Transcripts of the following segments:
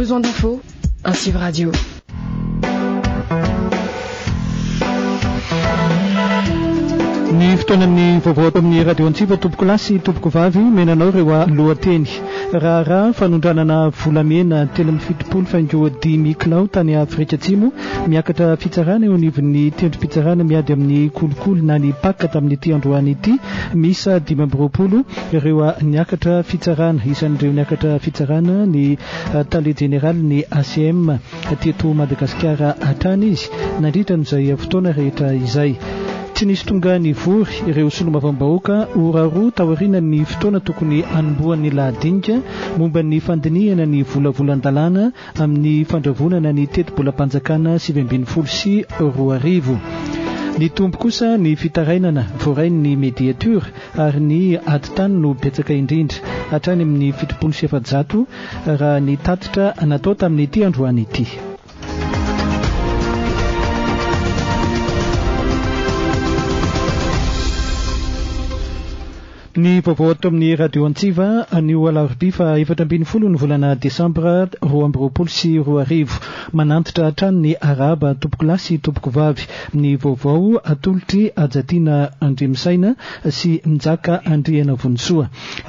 Besoin d'infos, un Civ Radio. Ny fotoanan'ny vaovao amin'ny radio Antsiva tompoko lasy tompoko vavy menanao ireo lohateny raha fanondranana volamena 3.7 faingo 10 kilao tany Afrika Atsimo miakatra fitsarana eo anivon'ny tendrom-pitsarana miady amin'ny kolokolo na ny paka tamin'ny ity androany ity misa 520 ireo niakatra fitsarana isan'ireo niakatra fitsarana ny tale général ny ACM teto Madagasikara hatrany izy nandritra n'izay fotoana rehetra izay. Tsy nisy tonga ny vory ireo solomavambahoaka oraroa taoriana ny fotoana tokony anomboan'ny lahadinika momba ny fandinihana ny volavolan-dalàna amin'ny fandravonana ny teti-bolam-panjakana 720 sy 2,000. Ny tombo kosa ny fitarainana voarain'ny mediature ary ny aditany no betsaka indrindra hatrany amin'ny 700 raha ny tatitra natao tamin'ny ity androany ity. Ny vaovao ato amin'ny radio Antsiva anio alarobia fa 4 ny volana Desambra 2020 sy 2,000 manantitra hatrany ny araba tompoko lasy tompoko vavy. Ny vaovao atolotry ajatiana Andrimisaina sy Njaka Andriana Vonsoa.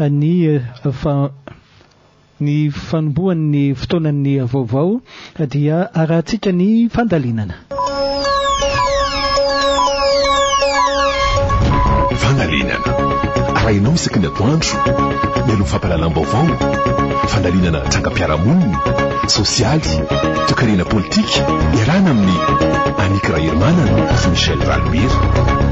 Ny fanomboan'ny fotoanan'ny vaovao dia arahantsika ny fandalinana. Rainao isaky ny atoandro mialoha fampalalam-baovao fandalinana trangam-piarahamonina sosialy toekarena politika iarahana amin'ny Annika Rahermanana sy Michel Valbir.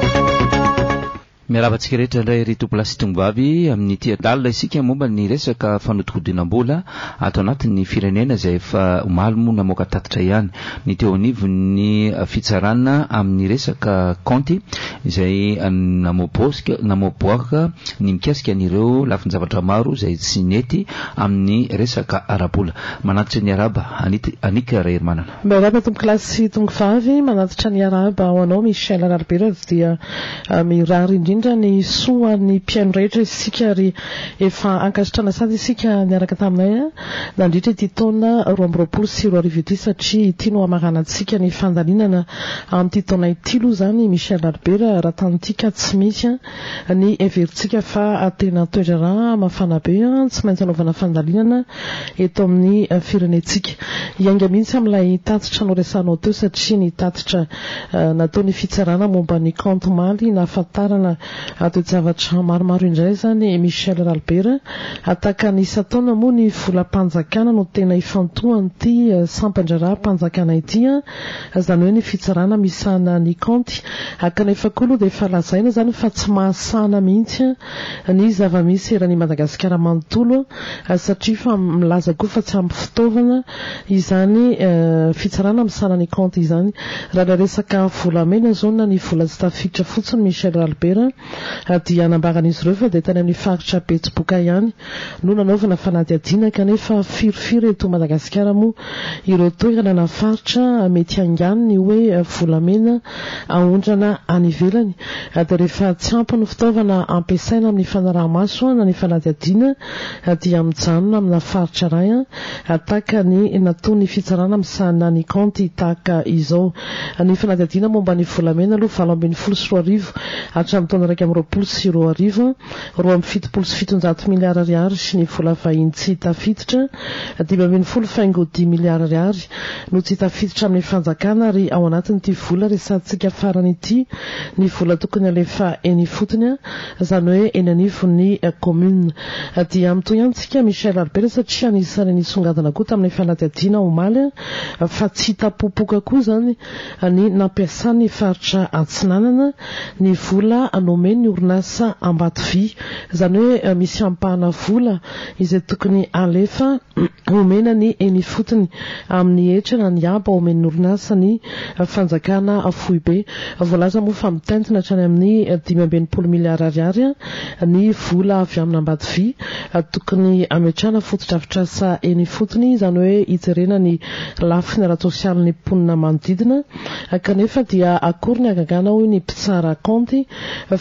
Miarabantsika rehetra indray ry tompolasy tombavy amin'ny tia dalina isika momba ny resaka fanodikodinam-bola ato anatin'ny firenena izay efa omaly moa namoaka tatitra ihany ny teo anivon'ny fitsarana amin'ny resaka konty izay namoboaka ny mikasika an'ireo lafin-javatra maro izay tsy nety amin'ny resaka arabola. Manatitra ny araba Annika Rahermanana. Miaraba tompolasy tombavy manatitra ny araba ho anao Michel Valbir dia mirary indrindra ny soan'ny mpiaino rehetra isika ary efa ankasitrana sady isika niaraka taminay nandritra ity taona 2020 sy 2,000 ity satria ity no amaranantsika ny fandalinana amin'ity taona ity aloha zany Michel Valbir raha tanytika tsy misy ny everitsika fa tena toerana mafana be tsy maintsy anaovana fandalinana eto amin'ny firenetsika ianga mihitsy amin'ilay tatitra noresanao teo satria ny tatitra nataony fitsarana momba ny compte maly nahafantarana toe-javatra maromaro indray zany Michel Valbir ataka ny isataona moa ny volam-panjakana no tena ifantohany ity sampandrara-panjakana ity zany hoe ny fitsarana misana ny compte akanefa koa dia efa lazaina zany fa tsy mahasana mihitsy ny zava-misy eran'ny Madagasikara manontolo satria fa milaza koa fa tsy ampy fitaovana izany fitsarana misana ny compte izany raha resaka volamena zao na ny vola tsy tafiditra fotsiny Michel Valbir dia nambaran'izy ireo fa dia tany amin'ny faritra Betsiboka ihany no nanaovana fanadihadiana kanefa firofiry eto Madagasikara moa ireo toerana na faritra mety angano ny hoe volamena aondrana any ivelany dia rehefa tsy ampy ny fitaovana ampiasaina amin'ny fanaraha-maso na ny fanadihadiana dia mijanona amina faritra ray ataka ny nataony fitsarana misana ny compte tahaka izao. Ny fanadihadiana momba ny volamena aloha 20 sy 2,000 hatramin'ny taona 20 sy 2,000 2,7 miliara ariary sy ny vola vahiny tsy tafiditra 5 faingo 10 miliara ariary no tsy tafiditra amin'ny fanjakana ary ao anatin'ity vola resantsika farany ity ny vola tokony alefa eny fotony zany hoe eny anivon'ny commune dia amin'itoy ihany tsika Michel Valbir satria anisany nisongadina koa tamin'ny fanadihadiana omaly fa tsy tapopoka koa zany ny nampiasany faritra Antsinanana ny vola nomeny orinasa Ambatovy zany hoe misy ampahana vola izay tokony alefa omena ny eny fotony amin'ny etrana ny aba omeny orinasa ny fanjakana Foibe voalaza moa fa mitentina hatrany amin'ny 5 miliara ariary ny vola avy amin'ny Ambatovy tokony ametrana fotodrafitrasa eny fotony zany hoe ijerena ny lafiny ara-sosialy ny mponina manodidina kanefa dia akory ny agagana hoy ny mpitsara compte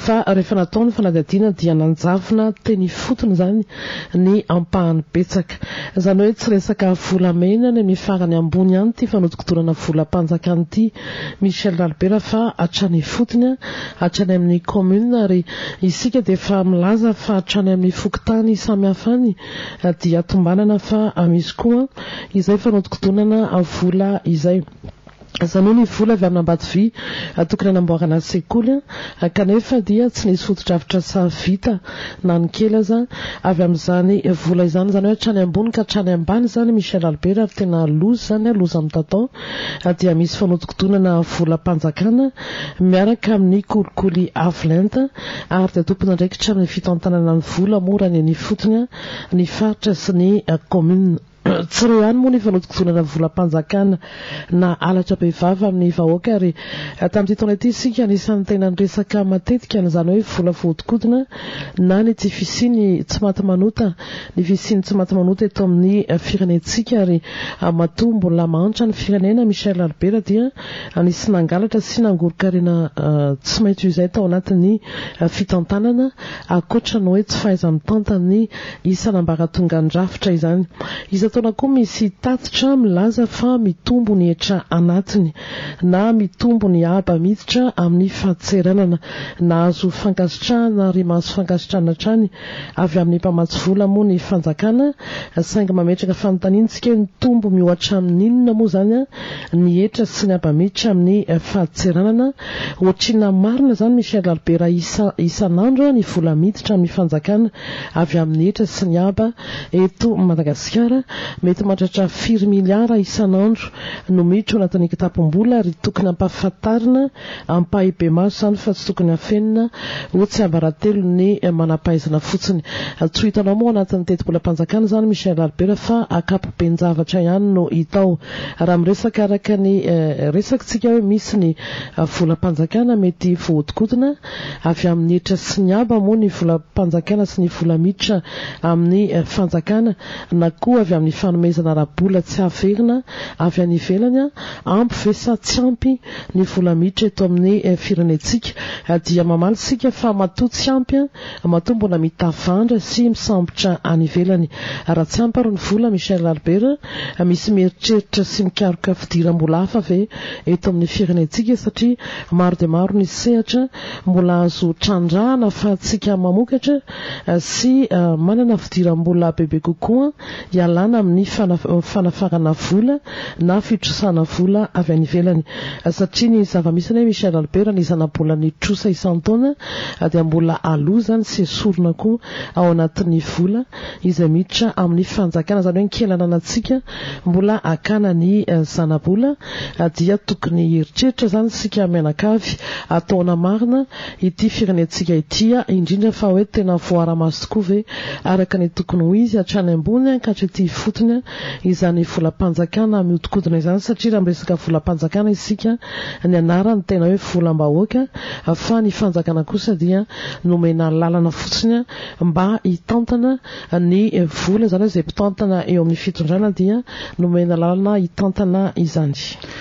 fa rehefa nataony fanadadiana dia nanjavona teny fotony zany ny ampahany betsaka izany hoe tsy resaka volamena ny mifarany ambony ihany ty fanodikidonana volam-panjakana ity Michel Albert fa hatrany fotony hatrany amin'ny commune ary isika dia fa milaza fa hatrany amin'ny fokotany samihafa any dia tombanana fa misy koa izay fanodikidonana vola izay izany hoe ny vola avy amin'ny Ambatovi tokony hanamboarana sekoly kanefa dia tsy nisy foto-drafitra sa vita na ny kely aza avy amin'izany vola izany izany hoe hatrany ambony ka hatrany ambany zany Michel Albert ary tena loza zany loza amin'ny tatao dia misy fanodikidonana volam-panjakana miaraka amin'ny kolikoly avolenta ary dia tompona ndraikitra amin'ny fitantanana ny vola mora ny fotony ny faritra sy ny commune tsy reo ihany moa ny fanodikidonana volam-panjakana na alatra behivavy amin'ny vahoaka ary tamin'ity taona ity isika anisan'ny tena niresaka matetika n'izany hoe vola vohodikodina na ny tsy fisiny tsy maty manota ny fisiny tsy maty manota eto amin'ny firenentsika ary matombo la mahantra ny firenena Michel Albert dia anisy nangalatra sy nangorokarena tsy maintsy izay tao anatin'ny fitantanana akoatra ny hoe tsy fahaiza-mitantany isanambaratongan-drafitra izany taona koa misy tatitra milaza fa mitombo ny hetra anatiny na mitombo ny aba miditra amin'ny fahatseranana na azo fankasitrahana ary mahazo fankasitrahana trany avy amin'ny mpamatsy vola moa ny fanjakana saingy mametraka fanontaniantsika ny tombo miohatra amin'inona moa zany ny hetra sy ny aba miditra amin'ny fahatseranana ohatrina marina zany Michel Albert isan'andro ny vola miditra amin'ny fanjakana avy amin'ny hetra sy ny aba eto Madagasikara mety mahatratra 4 miliara isan'andro no miditra anatin'ny kitapom-bola ary tokony ampahafantarina ampahibe maso zany fa tsy tokony afenina ho tsy ambaratelo ny manampahaizana fotsiny tsy hitanao moa anatin'ny teti-bolam-panjakana zany Michel Albert fa akapoben-javatra ihany no hitao raha miresaka araka ny resakantsika hoe misy ny volam-panjakana mety vohodikodina avy amin'ny hetra sy ny aba moa ny volam-panjakana sy ny vola miditra amin'ny fanjakana na koa avy amin'ny fanomezana rabola tsy averina avy any ivelany ampy ve sa tsy ampy ny vola miditra eto amin'ny firenentsika dia mamaly sika fa matoa tsy ampy matombona mitavandra sy misambotra any ivelany raha tsy ampy ary ny vola Michel Albert misy mieritreritra sy mikaroka fidiram-bola hafa ve eto amin'ny firenentsika satria maro dia maro ny sehatra mbola azo trandrahana fa tsika mamokatra sy manana fidiram-bola bebe kokoa ialana amin'ny fanafarana vola na fitrosana vola avy any ivelany satria ny zava-misy ny Michel Albert ny zana-bola ny trosa isan-taona dia mbola alozany sy esorina koa ao anatin'ny vola izay miditra amin'ny fanjakana zany hoe nkelana antsika mbola akana ny zana-bola dia tokony heritreritra zany sika mianakavy ataona marina ity firenentsika ity indrindra fa hoe tena voara-maso tokoa ve araka ny tokony ho izy hatrany ambony ankatrety fotony izany volam-panjakana miodikodina izany satria raha miresaka volam-panjakana isika ny anarany tena hoe volam-bahoaka fa ny fanjakana kosa dia nomena lalana fotsiny mba hitantana ny vola izany hoe izay mpitantana eo amin'ny fitondrana dia nomena lalana hitantana izany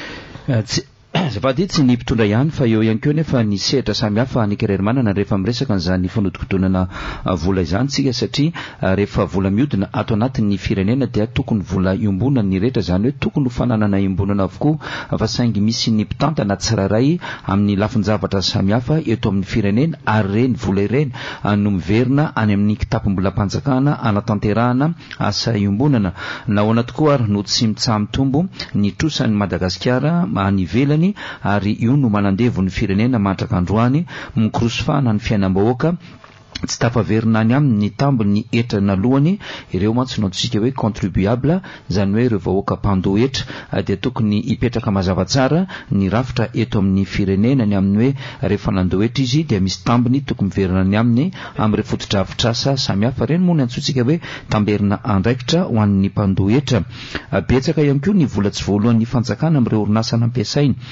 zavady tsy ny mpitondra ihany fa eo ihany koa nefa ny sehatra samihafa anikarary manana rehefa miresaka n'izany fanodikodonana vola izany tsika satria rehefa vola miodina ato anatin'ny firenena dia tokony vola iombonana ny rehetra zany hoe tokony fananana iombonana avokoa fa saingy misy ny mpitantana tsirairay amin'ny lafin-javatra samihafa eto amin'ny firenena ary reny vola ireny no miverina any amin'ny kitapom-bolam-panjakana anatanterahana asa iombonana nahoana tokoa ary no tsy mitsaha-mitombo ny trosan'ny Madagasikara any ivelany ary io no manandevo ny firenena matraka androany mikorosofana ny fiainam-bahoaka tsy tafaverina any amin'ny tambony etrana lohany ireo mantsy no antsika hoe contribuable zany hoe ireo vahoaka mpandoa etra dia tokony hipetraka mazava tsara ny rafitra eto amin'ny firenena ny amin'ny hoe rehefa nandoa etra izy dia misy tambony tokony miverina ny aminy amin'ireo foto-drafitrasa samihafa reny moa ny antsointsika hoe tamberina andraikitra ho an'ny mpandoa etra betsaka ihany koa ny vola tsy voalohan'ny fanjakana amin'ireo orinasa nampiasainy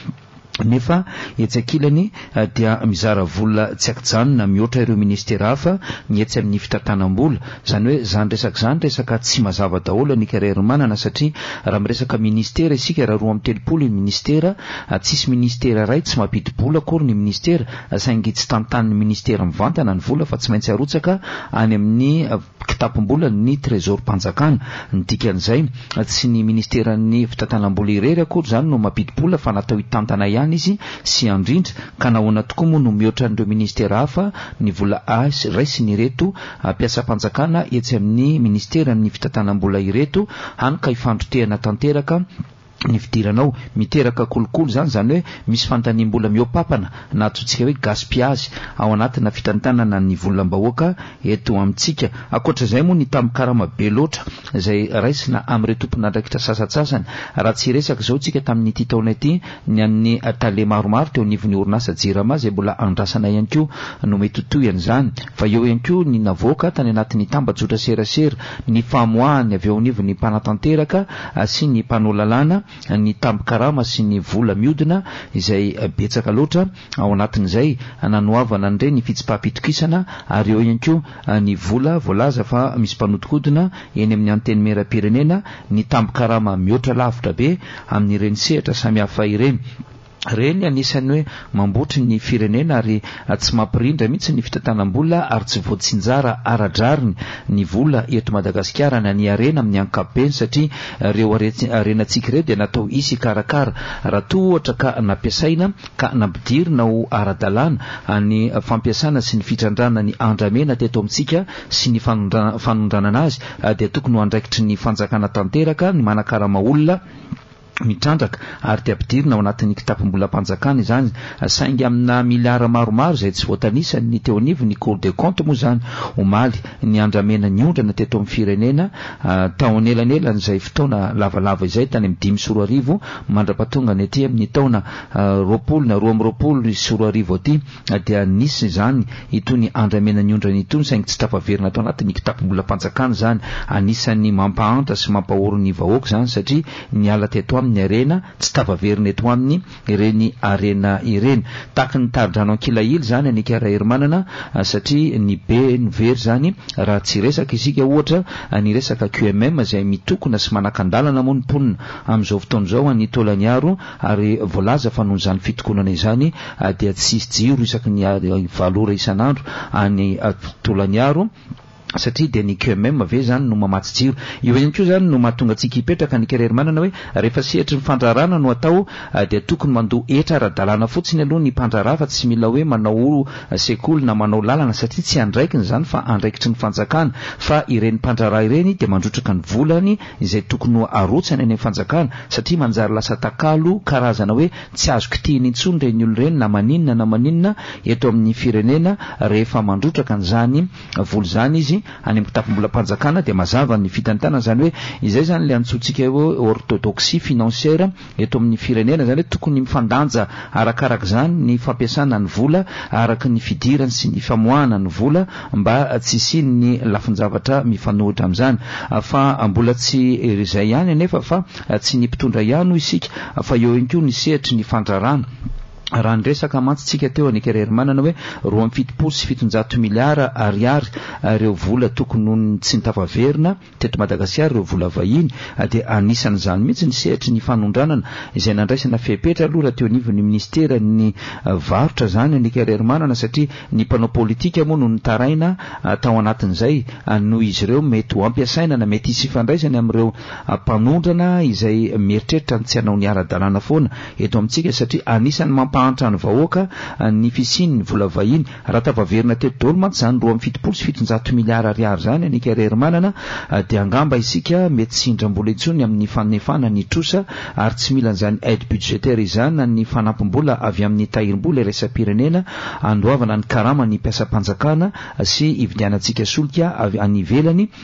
nefa etsakilany dia mizara vola tsy akijanona mihoatra ireo ministera hafa nyetsy amin'ny fitantanam-bola zany hoe zany resaka tsy mazava daholo ny carrière manana satria raha miresaka ministera isika raha roa amin'ny telopolo ny ministera tsisy ministera ray tsy mampidi-bola akory ny ministera saingy tsy tantan'ny ministera mivantana ny vola fa tsy maintsy arotsaka any amin'ny kitapom-bola ny trésor-mpanjakana ny dikan'izay tsy ny ministeran'ny fitantanam-bola irery akory zany no mampidi-bola fa natao hitantana ihany izy sy andrindra ka nahoana tokoa moa no mihoatra n'ireo ministera hafa ny vola raisiny ireto mpiasa-mpanjakana etsy amin'ny ministera ny fitantanam-bola ireto hany ka ifandrotehana tanteraka ny fidiranao miteraka kolokolo zany hoe misy fantaniam-bola miopapana na atsotsika hoe gaspillage ao anatina fitantanana ny volam-bahoaka eto amintsika akoatr'izay moa ny tamkarama be loatra izay raisina amin'ireo tompon'andraikitra sasatsasany raha tsy resaka zao tsika tamin'ny ity taona ity ny an'ny tale maromaro teo anivon'ny orinasa jirama izay mbola andrasana ihany koa no mety toy an'izany fa eo ihany koa ny navoaka tany anatin'ny tambajotra serasera ny famoahany avy eo anivon'ny mpanatanteraka sy ny mpanao lalàna ny tambikarama sy ny vola miodina izay betsaka loatra ao anatin'izay nanoavana an'ireny ny fitsipahapitokisana ary eo ihany koa ny vola voalaza fa misy mpanodikodina eny amin'ny anteny meram-pirenena ny tambikarama mihoatra lavitra be amin'ireny sehatra samihafa ireny reny anisany hoe mambotry ny firenena ary tsy mampirindra mihitsy ny fitantanam-bola ary tsy voatsinjara aradrariny ny vola eto Madagasikara na ny arena amin'ny ankapobeny satria reo arenantsika ireo dia natao isy karakara raha toa ohatra ka nampiasaina ka nampidirina ho ara-dalàna ny fampiasana sy ny fitrandrana ny andramena teto amintsika sy ny fanondranana azy dia tokony ho andraikitry ny fanjakana tanteraka ny manakarama olona mitrandraka ary dia ampidirina ao anatin'ny kitapom-bola mpanjakana izany saingy amina miliara maromaro izay tsy voatanisany ny teo anivo ny cour des comptes moa zany omaly ny andramena ny ondrana teto amin'ny firenena taona elanelany izay fotoana lavalava izay tany amin'ny 5 mandra-patonga ny aty amin'ny taona 20 aty dia nisy zany itony andramena ny ondrana itony saingy tsy tapaverina tao anatin'ny kitapom-bola mpanjakana zany anisan'ny mampahantra sy mampahoro ny vahoaka zany satria ny ala teto amin'ny arena tsy tavaverina eto aminy ireny arena ireny tahaka ny taridrano ankilaily zany ny carrière manana satria ny be ny very zany raha tsy resaka isika ohatra ny resaka QMM izay mitokona sy manakandalana moa ny mponina amin'izao fotoana izao ny tolaniaro ary voalaza fa noho izany fitokonana izany dia tsy jiro isaky ny valora isan'andro any tolaniaro satria dia ny QMM ave zany no mamatsy jiro io ihany koa zany no mahatonga antsika hipetraka ny carrière manana hoe rehefa sehatry ny fandrarana no atao dia tokony mandoa etra ara-dalàna fotsiny aloha ny mpandrarà fa tsy mila hoe manao sekoly na manao lalana satria tsy andraikiny zany fa andraikitry ny fanjakana fa ireny mpandrarà ireny dia mandrotraka ny volany izay tokony arotsany any amin'ny fanjakana satria manjary lasa takalo karazana hoe tsy azo kitihiny intsony reny olo ireny na maninona eto amin'ny firenena rehefa mandrotraka an'izany vola zany izy any amin'ny kitapom-bola mpanjakana dia mazava ny fitantana zany hoe izay zany le antsointsika hoe orthodoxie financière eto amin'ny firenena zany hoe tokony mifandanja arakaraka zany ny fampiasana ny vola araka ny fidirany sy ny famoahana ny vola mba tsy isiny ny lafin-javatra mifanohitra amin'izany fa mbola tsy izay ihany anefa fa tsy ny mpitondra ihany isika fa eo ihany koa ny sehatry ny fandrarana raha ny resaka mantsitsika teo any carrière manana hoe 2.7 miliara ariary ireo vola tokony tsy nitafaverina teto Madagasikara ireo vola vahiny dia anisan'izany mihitsy ny sehatry ny fanondranana izay nandraisana fepetra aloha raha teo anivon'ny ministera ny varotra zany ny carrière manana satria ny mpanao politika moa no nitaraina tao anatin'izay noho izy ireo mety ho ampiasaina na mety hisy fandraisany amin'ireo mpanondrana izay mieritreritra ny tsy hanao ny ara-dalàna foana eto amintsika satria anisan'ny antrano vahoaka ny fisiny ny vola vahiny raha tavaverina teto daholo mantsy zany 2.7 miliara ariary zany ny carrière manana dia angamba isika mety sindram-bola intsony amin'ny fanefana ny trosa ary tsy mila an'izany aide budgétaire izany na ny fanampim-bola avy amin'ny tahirim-bola iresa-pirenena andoavana ny karama ny mpiasa-mpanjakana sy ividianantsika solika avy any ivelany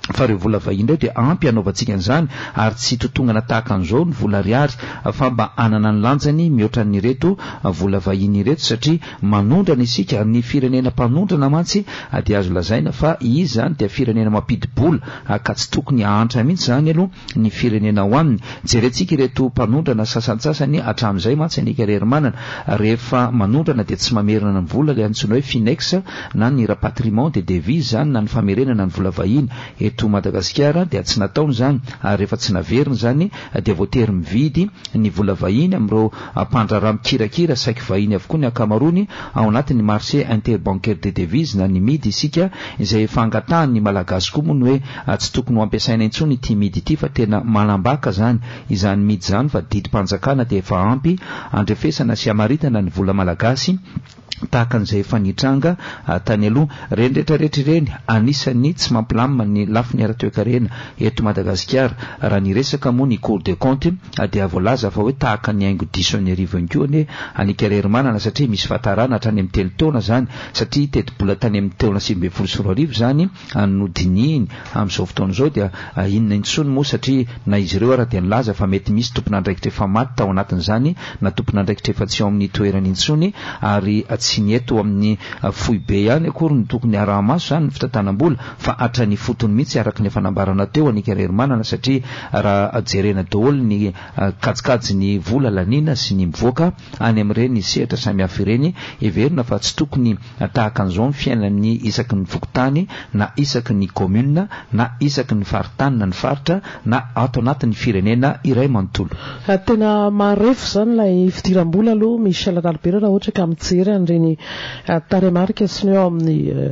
fa reo vola vahiny reo dia ampy anaovantsika an'izany ary tsy totongana tahaka an'izao ny vola riary fa mba anana ny lanjany mihoatra nyreto vola vahiny reto satria manondrana isika ny firenena mpanondrana mantsy dia azo lazaina fa izy zany dia firenena mampidi-bola ka tsy tokony ahantra mihitsy zany aloha ny firenena ho aminy. Jerentsika ireto mpanondrana sasantsasany hatramin'izay mantsy anika rery manana rehefa manondrana dia tsy mamerina ny vola le antsoina hoe finex na ny rapatriement de devise zany na ny famerenana ny vola vahiny eto Madagasikara dia tsy nataony zany rehefa tsy naverina zany dia voatery mividy ny vola vahiny amin'ireo mpandrarà mikirakira saky vahiny avokoa ny akamarony ao anatin'ny marché interbancaire de devise na ny midy isika izay efa angatahan'ny malagasy koa moa ny hoe tsy tokony ho ampiasaina intsony ity midy ity fa tena manambaka zany izany midy zany fa didim-panjakana dia efa ampy andrefesana sy amaritana ny vola malagasy tahaka an'izay efa nitranga tany aloha reny rehetrarehetra ireny anisany tsy mampilamina ny lafiny ara-toe-karena eto Madagasikara. Raha ny resaka moa ny Cour des comptes dia voalaza fa hoe tahaka ny haingo diso ny arivo ihany koa ny anika rery manana satria misy fahatarana hatrany amin'ny telo taona zany satria teti-bola tany amin'ny taona 2024 zany nodininy amin'izao fotoana izao dia inona intsony moa satria na izy ireo ara dia nilaza fa mety misy tompon'andraikitra efa maty tao anatin'izany na tompon'andraikitra efa tsy ao amin'ny toerany intsony ary tsy ny eto amin'ny fohy be ihany akory ny tokony arahamaso zany ny fitantanam-bola fa hatrany fotony mihitsy araka ny fanambarana teo anika rery manana satria raha jerena daholo ny kajikajy ny vola lanina sy ny mivoaka any amin'ireny sehatra samihafa ireny everina fa tsy tokony tahaka an'izao ny fiainan'ny isaky ny vokotany na isaky ny commune na isaky ny faritany na ny faritra na ato anatin'ny firenena iray manontolo. Tena marefo zany ilay fidiram-bola aloha Michel Albert raha ohatra ka mijery reny taremarika sy ny eo amin'ny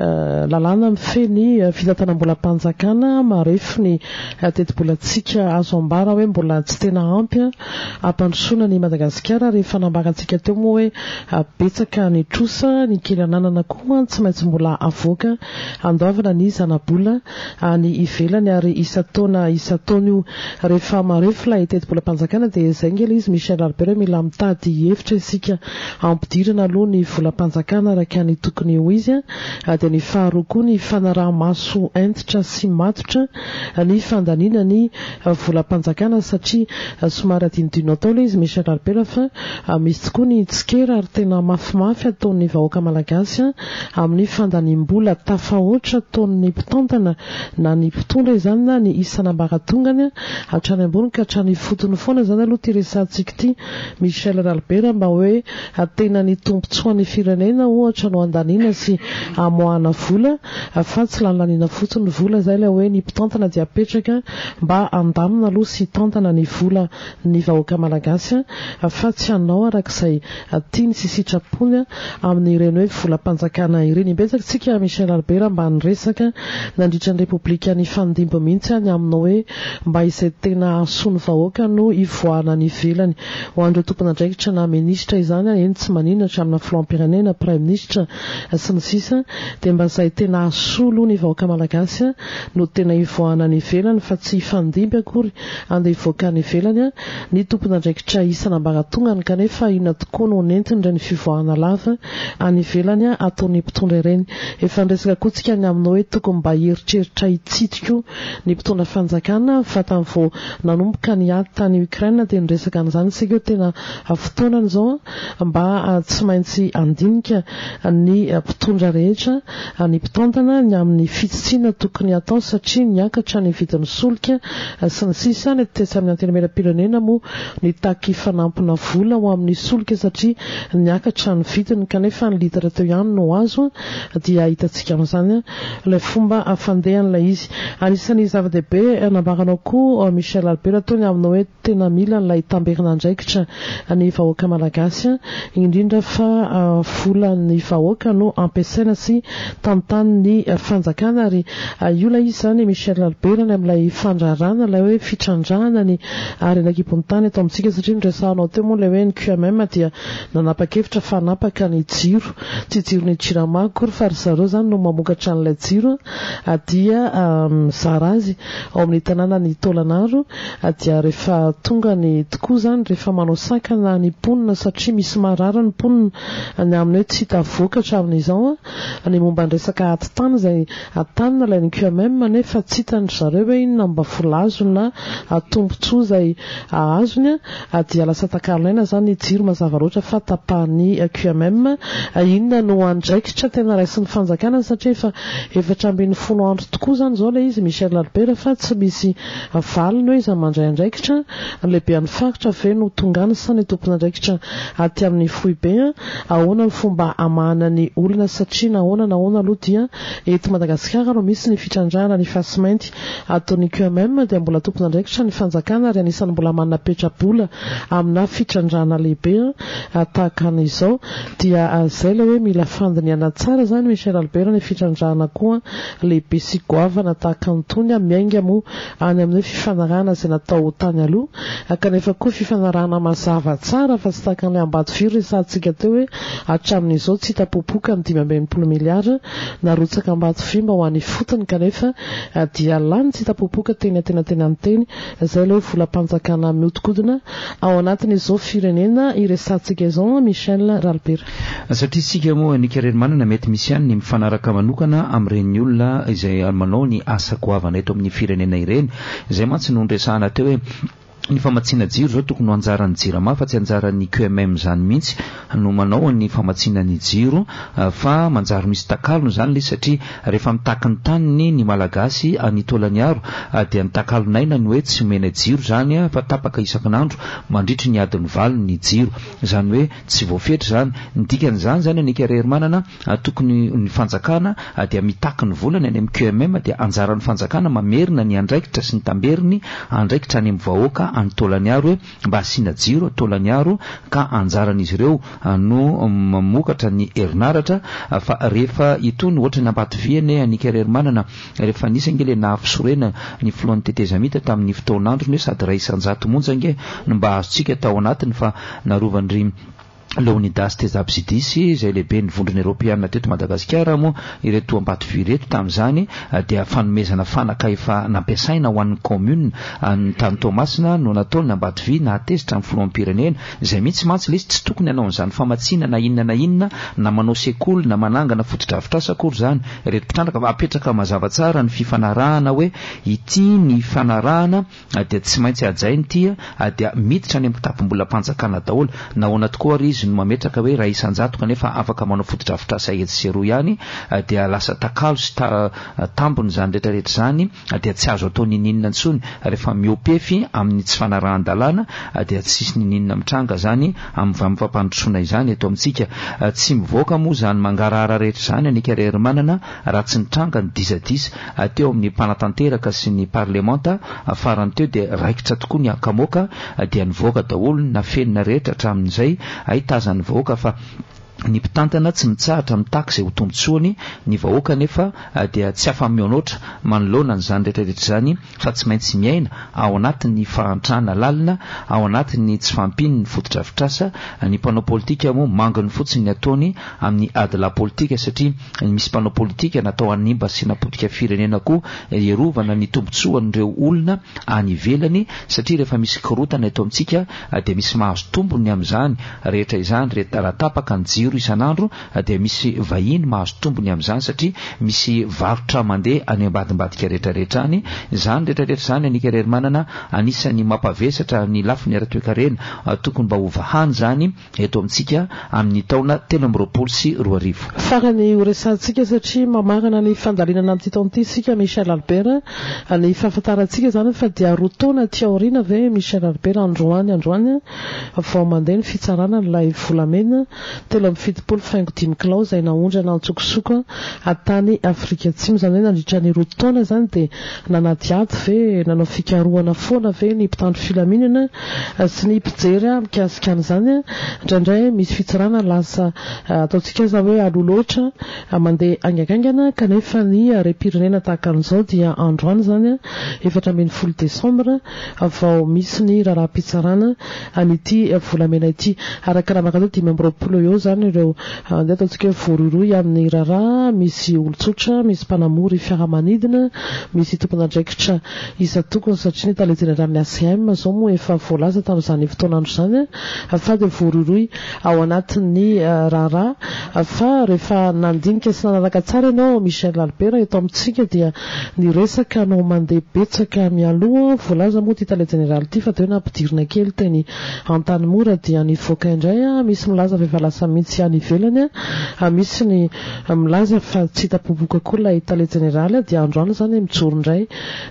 lalàna mifeny fitantanam-bola-panjakana marefo ny teti-bolantsika azo ambara hoe mbola tsy tena ampy ampandrosoana ny Madagasikara rehefa nambarantsika teo moa hoe betsaka ny trosa ny kely ananana koa tsy maintsy mbola avoaka andoavana ny zanabola ny ivelany ary isataona io rehefa marefo ilay teti-bola-panjakana dia izay ngela izy Michel Albert mila mitady hevitra isika ampidirana aloha ny vola-panjakana araka ny tokony ho izy dia ny faharoa koa ny fanaraha-maso entitra sy matotra ny fandaniana ny vola-panjakana satria somary adinodino atao ilay izy Michel Albert fa misy tokoa ny tsikera ary tena mafimafy ataon'ny vahoaka malagasy amin'ny fandaniam-bola tafahoatra ataon'ny mpitantana na ny mpitondra izany na ny isanambaratongany hatrany ambony ka hatrany fotony foana zany aloha ty resantsika ity Michel Albert mba hoe tena ny tombotsoan'ny firenena ohatra no andaniana sy amoahana vola fa tsy lanilaniana fotsiny vola zay ilay hoe ny mpitantana dia apetraka mba andamina aloha sy tantana ny vola ny vahoaka malagasy fa tsy anao arak'izay tiany sy sitrapony amin'ireny hoe vola-panjakana ireny. Betsaka tsika Michel Albert mba niresaka nandritra ny repoblika ny fandimbo mihitsy any aminao hoe mba izay tena asony vahoaka no ivoahana ny velany ho andreo tompon'andraikitra na ministra izany eny tsy maninatra amina filoam-pirenena prime ministre sy ny sisa dia mba izay tena asolo ny vahoaka malagasy no tena ivoahana ny velany fa tsy ifandimby akory andeha ivoaka ny velany ny tompon'andraikitra isanambaratongany kanefa inona tokoa no nentiny ireny fivoahana lava any velany ataon'ny mpitondra ireny. Efa nresaka kotsika ny aminao hoe tokony mba heritreritra hitsitiko ny mpitondra fanjakana fa tamin'ny vao nanomboka ny ady tany Ukraine dia niresaka an'izany sika hoe tena fotoanany izao mba tsy maintsy andinika ny mpitondra rehetra ny mpitantana ny amin'ny fitsitsina tokony atao satria niakatra ny vidin'ny solika sy ny sisa ny tetesa amin'ny antenimera-pirenena moa ny taky fanampina vola ho amin'ny solika satria niakatra ny vidiny kanefa ny litatra teo ihany no azo dia hitantsika amin'izany ilay fomba fandehan'ilay izy. Anisan'ny zava-dehibe nambaranao koa Michel Albert tony aminao hoe tena mila n'ilay tamberina andraikitra ny vahoaka malagasy indrindra fa vola ny vahoaka no ampiasaina sy tantany ny fanjakana ary io lay izy zany Michel Albert ny amin'ilay fandrarana ilay hoe fitrandrahana ny arenakibony tany atao amintsika satria nyresahanao teo moa ilay hoe ny QMM dia nanapa-kevitra fa hanapaka ny jiro tsy jiro ny jirama akory fa ry zareo zany no mamokatra n'ilay jiro dia mizara azy ao amin'ny tanàna ny Tolanaro dia rehefa tonga ny tokoa zany rehefa manao sakana ny ponina satria misy marara ny ponina ny amin'ny hoe tsy hita vokatra amin'izao ny momba ny resaka atitany izay atanina ilay ny QMM nefa tsy hitany zareo hoe inona mba volazo na tombontsoa izay azony dia lasa takalinaina zany jiro mazava loatra fa tapahany QMM inona no andraikitra tena raisin'ny fanjakana satria efa 710 andro tokoa zany zao ilay izy Michel Albert fa tsy misy valiny hoe iza mandray andraikitra lehibe any faritra ve no tongany sa ny tompony andraikitra aty amin'ny foibe ahoana ny fomba amahana ny olona satria nahoana aloha dia eto Madagasikara no misy ny fitrandrahana ny fasimainty ataon'ny QMM dia mbola tompony andraikitra ny fanjakana ary anisany mbola manana petrabola amina fitrandrahana lehibe tahaka an'izao dia zay ilay hoe mila fandiniana tsara zany Michel Albert ny fitrandrahana koa lehibe sy goavana tahaka nytony miainga moa any amin'ny fifanarahana izay natao tany aloha kanefa koa fifanarahana mazava tsara fa tsy tahaka ny Ambatoviro resantsika teo hoe hatramin'izao tsy hita popoka ny 520 miliara narotsaka Ambatoviro mba ho an'ny fotony kanefa dia lany tsy hita popoka teny anteny izay ilay volam-panjakana mihodinkodina ao anatin'izao firenena iresantsika izao Michel Albert satria sika moa nikareny manana mety misy ihany ny mifanaraka manokana amin'ireny olona izay manao ny asa goavana eto amin'ny firenena ireny izay mantsy no nresahana teo hoe ny famatsiana jiro zao tokony anjaran'ny jirama fa tsy anjaran'ny QMM zany mihitsy no manao ny famatsianany jiro fa manjary misy takalony zany le satria rehefa mitaky ny taniny ny malagasy ny tolaniaro dia ny takalonaina ny hoe tsy mena jiro zany fa tapaka isakin'andro mandritry ny adiny valo ny jiro zany hoe tsy voafetra zany ny dikan'izany zany ny karery manana tokony ny fanjakana dia mitaky ny volana any amin'ny QMM dia anjaran'ny fanjakana mamerina ny andraikitra sy ny tamberiny andraikitra any amin'ny vahoaka any tolaniaro hoe mba asiana jiro tolaniaro ka anjaran'izy ireo no mamokatra ny herinaratra fa rehefa itony ohatra ny Ambatoviany anikarery manana rehefa nisy ange le nahafisorena ny filohan'ny tetezamita tamin'ny fotoan'andro hoe sady ray isan-jato monja ange no mba azotsika tao anatiny fa narovandry Leonidas Tezabsidisy izay lehibe ny vondrona Europeana teto Madagasikara moa ireto Ambatoviro reto tamin'izany dia fanomezana fanaka efa nampiasaina ho an'ny commune ny tany Tomasina no nataony Ambatoviro nahatezitra amin'ny filoham-pirenena izay mihitsy mantsy lesy tsy tokony hanao an'izany famatsiana na inona na manao sekoly na manangana fotodrafitrasa akory zany reto mpitrandraka fa apetraka mazava tsara ny fifanarahana hoe ity ny fanarahana dia tsy maintsy ajainy tia dia miditra any amin'ny tapom-bola-panjakana daholo nahoana tokoa ary izy no mametraka hoe raha isan-jato kanefa afaka manao fotodrafitrasa etsy sy roa ihany dia lasa takalo sy tambony zany rehetrarehetra zany dia tsy azo atao nininona intsony rehefa miopefy amin'ny tsy fanarahan-dalàna dia tsisy nininona mitranga zany amin'ny fampandrosoana izany eto amintsika tsy mivoaka moa zany mangarahara rehetra zany anikarery manana raha tsy nitranga ny disadisa teo amin'ny mpanatanteraka sy ny parlemanta farany teo dia raikitra tokoa ny akamoaka dia nivoaka daholo na fenina rehetra hatramin'izay tazany vahoaka fa ny mpitantana tsy mitsahatra mitaky izay ho tombotsoany ny vahoaka nefa dia tsy afa-mionoatra manoloana n'izany rehetrarehetra zany fa tsy maintsy miaina ao anatin'ny fahantrana lalina ao anatin'ny tsy fampiny ny fotodrafitrasa ny mpanao politika moa manginy fotsiny ny ataony amin'ny adila politika satria misy mpanao politika natao hanimba sy napotika firenena koa erovana ny tombotsoan'ireo olona any ivelany satria rehefa misy korotana eto amintsika dia misy mahazo tombony amin'izany rehetra izany raha tapaka ny jiro isan'andro dia misy vahiny mahazo tombony amin'izany satria misy varotra mandeha any ambadimbadika rehetrarehetra any izany rehetrarehetra zany anikarery manana anisany mampavesatra ny lafiny ara-toekarena tokony mba ho vahany zany eto amintsika amin'ny taona 20 sy 2000 farany horesantsika satria mamarana ny fandalinana amin'ity taon'ity sika Michel Albert ny fahafantarantsika zany fa dia roa taona ty aoriana ve Michel Albert androany vao mandeha ny fitsarana n'ilay volamena 750 kilao izay naondrana antsokosoka atany Afrika Atsimo zany hoe nandritra ny roa taona zany dia nanaty ady ve nanao fikarohana foana ve ny mpitandro filaminana sy ny mpijery mikasika an'izany indraindray misy fitsarana lasa ataontsika za hoe aloloatra mandeha angangangana kanefa ny repirenena tahaka an'izao dia androany zany 17 Desambra vao misy ny raharaha-pitsarana an'ity volamena ity arakaraha makatao 20 eo zany ireo andeha ataontsika voaroiroy amin'ny raharaha, misy olotsotra, misy mpanamory fiaramanidina, misy tompon'andraikitra isa-tokony satria ny tale general'ny ACM zao moa efa voalaza tamin'izany fotoanandro zany fa dia voaroiroy ao anatin'ny raharaha. Fa rehefa nandinika sy nanaraka tsara ianao Michel Albert eto amintsika dia ny resaka anao mandeha betsaka mialoha voalaza moa ty tale general ty fa dia hoe nampidirina kely teny Antanimora dia nivoaka indray misy milaza fa lasa mihitsy any ivelany misy ny milaza fa tsy tapoboka koa ilay tale general dia androany zany mijoro indray